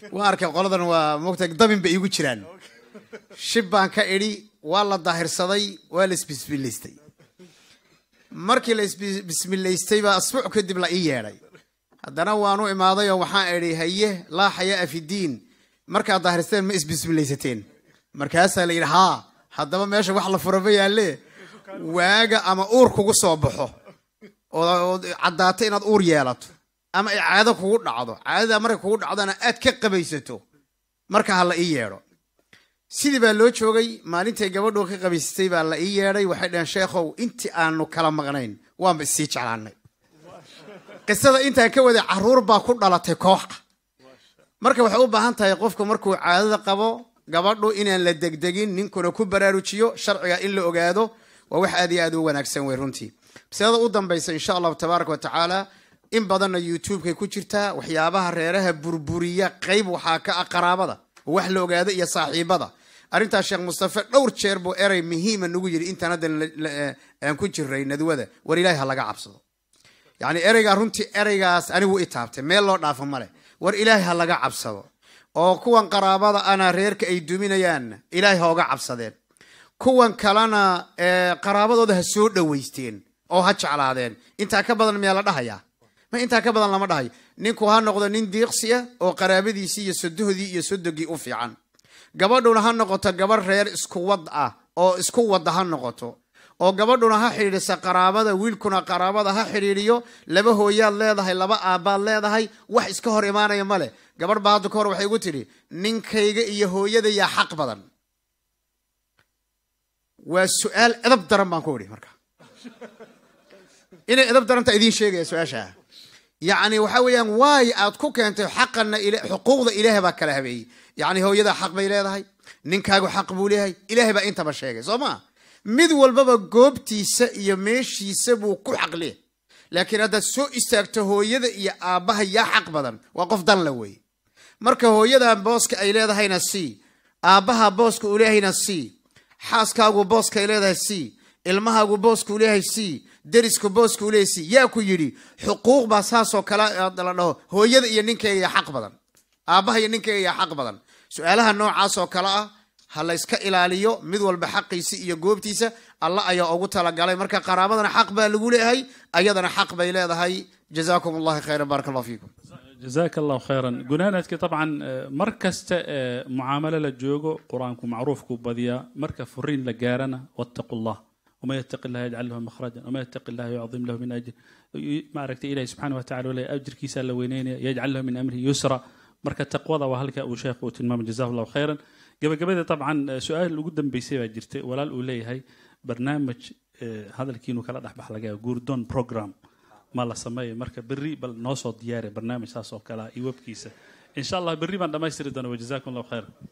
واركب قلدنا ومقتك ضمن بيجو جيران شبان كإيدي والله ظاهر صدي والس بسم الله استي مركي لس بسم الله استي بأسبوع كدب لا إياه هذا وانو إماضي وحان إيدي هيه لا حياء في الدين مركا ظاهر ستين ما بسم الله ستين مركا أسأل ها هذا ما ماشي وحلا فربية عليه واجا أما أوركو قصوبحه وعداتين أور يالت أما عادة كود عضو عادة مرة كود عضو أنا أتكق بيسته مركا هلا إياه سيدي باللو شوقي ما أنت جابوا دوك قبيستي بالله إياه وحنا شيخو أنت أنو كلام مغنين وام بسيج على قصة أنت كوده عرور باكود على تكوح marka waxa u baahan tahay qofku markuu caadada qabo gabadhu inaan la degdegin ninkuna ku baraarujiyo sharciga in la ogaado waa wax aad iyo aad u wanaagsan way runtii bisada u dambaysa insha Allah tabaaraka wa taala in badan YouTube-ka ku jirta waxyaabaha reeraha burburiya qayb waxa ka aqraabada wax la ogaado iyo saaxiibada arinta Sheekh Mustafa dhowr jeer buu eray muhiim nagu yiri intaanada aan ku jiray nadwada war Ilaahay laga cabsado yani erayga runtii eraygaas anigu itaabtay meel loo dhaafo male war Ilaahay ha laga cabsado oo kuwan qaraabada ana reerka ay duminayaan Ilaahay ha uga cabsadeen kuwan kalena qaraabadooda ha soo dhaweysteen oo ha jeclaadeen inta ka badan meel la dhahayaa ma inta ka badan lama dhahay ninku ha noqdo nin diiqsiya oo qaraabadiisi iyo sodohdii iyo sodogii u fiican gabadhuna ha noqoto gabar reer isku wad ah oo isku wada ha noqoto oo gabadhuna ha xiriirisa qaraabada wiilkuna qaraabada ha xiriiriyo laba hooyaad leedahay laba aabaad leedahay wax iska hor iimaanaya male gabar baad ka hor waxay ugu tiri ninkayga iyo hooyada yaa xaq badan waa su'aal adab daran baan ku wari marka inay adab daranta idin sheegay su'aasha يعني وحويان واي أتكو كانت حقنا إلى حقوق إله بكله هبي يعني هو يدا حق بيلاده نينكاغو حق بوليه إله بقى أنت بشيء زما مذ والبابا جوبتي يمشي يسبو كل حق ليه لكن هذا السوء استأجته هو يدا يا أباه يا حق بدن وقف ضلوي مركه هو يدا بوسك إله هينا سي أباها بوسك إله هينا سي حاسكاغو بوسك إله سي المهاغو بوسك إله سي درسك بوسك وليسي ياكو يري حقوق باساسو كلا دلانو هو يدا iyo ninkayga xaq badan aabaha iyo ninkayga xaq badan su'aalaha noocaas oo kala ah hal iska ilaaliyo mid walba xaqiisa iyo goobtiisa Allah ayaa ugu tala galay marka qaraabadana xaq baa lagu leeyahay ayadana xaq bay leedahay jazakumullahu khayran barakallahu fiikum جزاك الله خيرا قنانتك طبعا مركز معاملة للجوجو قرآنكم معروفكم بديا مركز فرين لجارنا واتقوا الله وما يتق الله يجعل له مخرجا وما يتق الله يعظم له من أجر معركة إلهي سبحانه وتعالى ولا أجر كيسا لوينين يجعل له من أمره يسرا مركز تقوى وهلك أبو شيخ وتنمام جزاه الله خيرا قبل طبعا سؤال اللي قدام بيسيبها جرتي ولا الأولي هاي برنامج هذا الكينو كلا دح بحلقة جوردون بروجرام ما الله سماه مركز بري بل نوصل دياري برنامج ساسو كلا يوب كيسا إن شاء الله بري ما عندما يصير دنا وجزاكم الله خير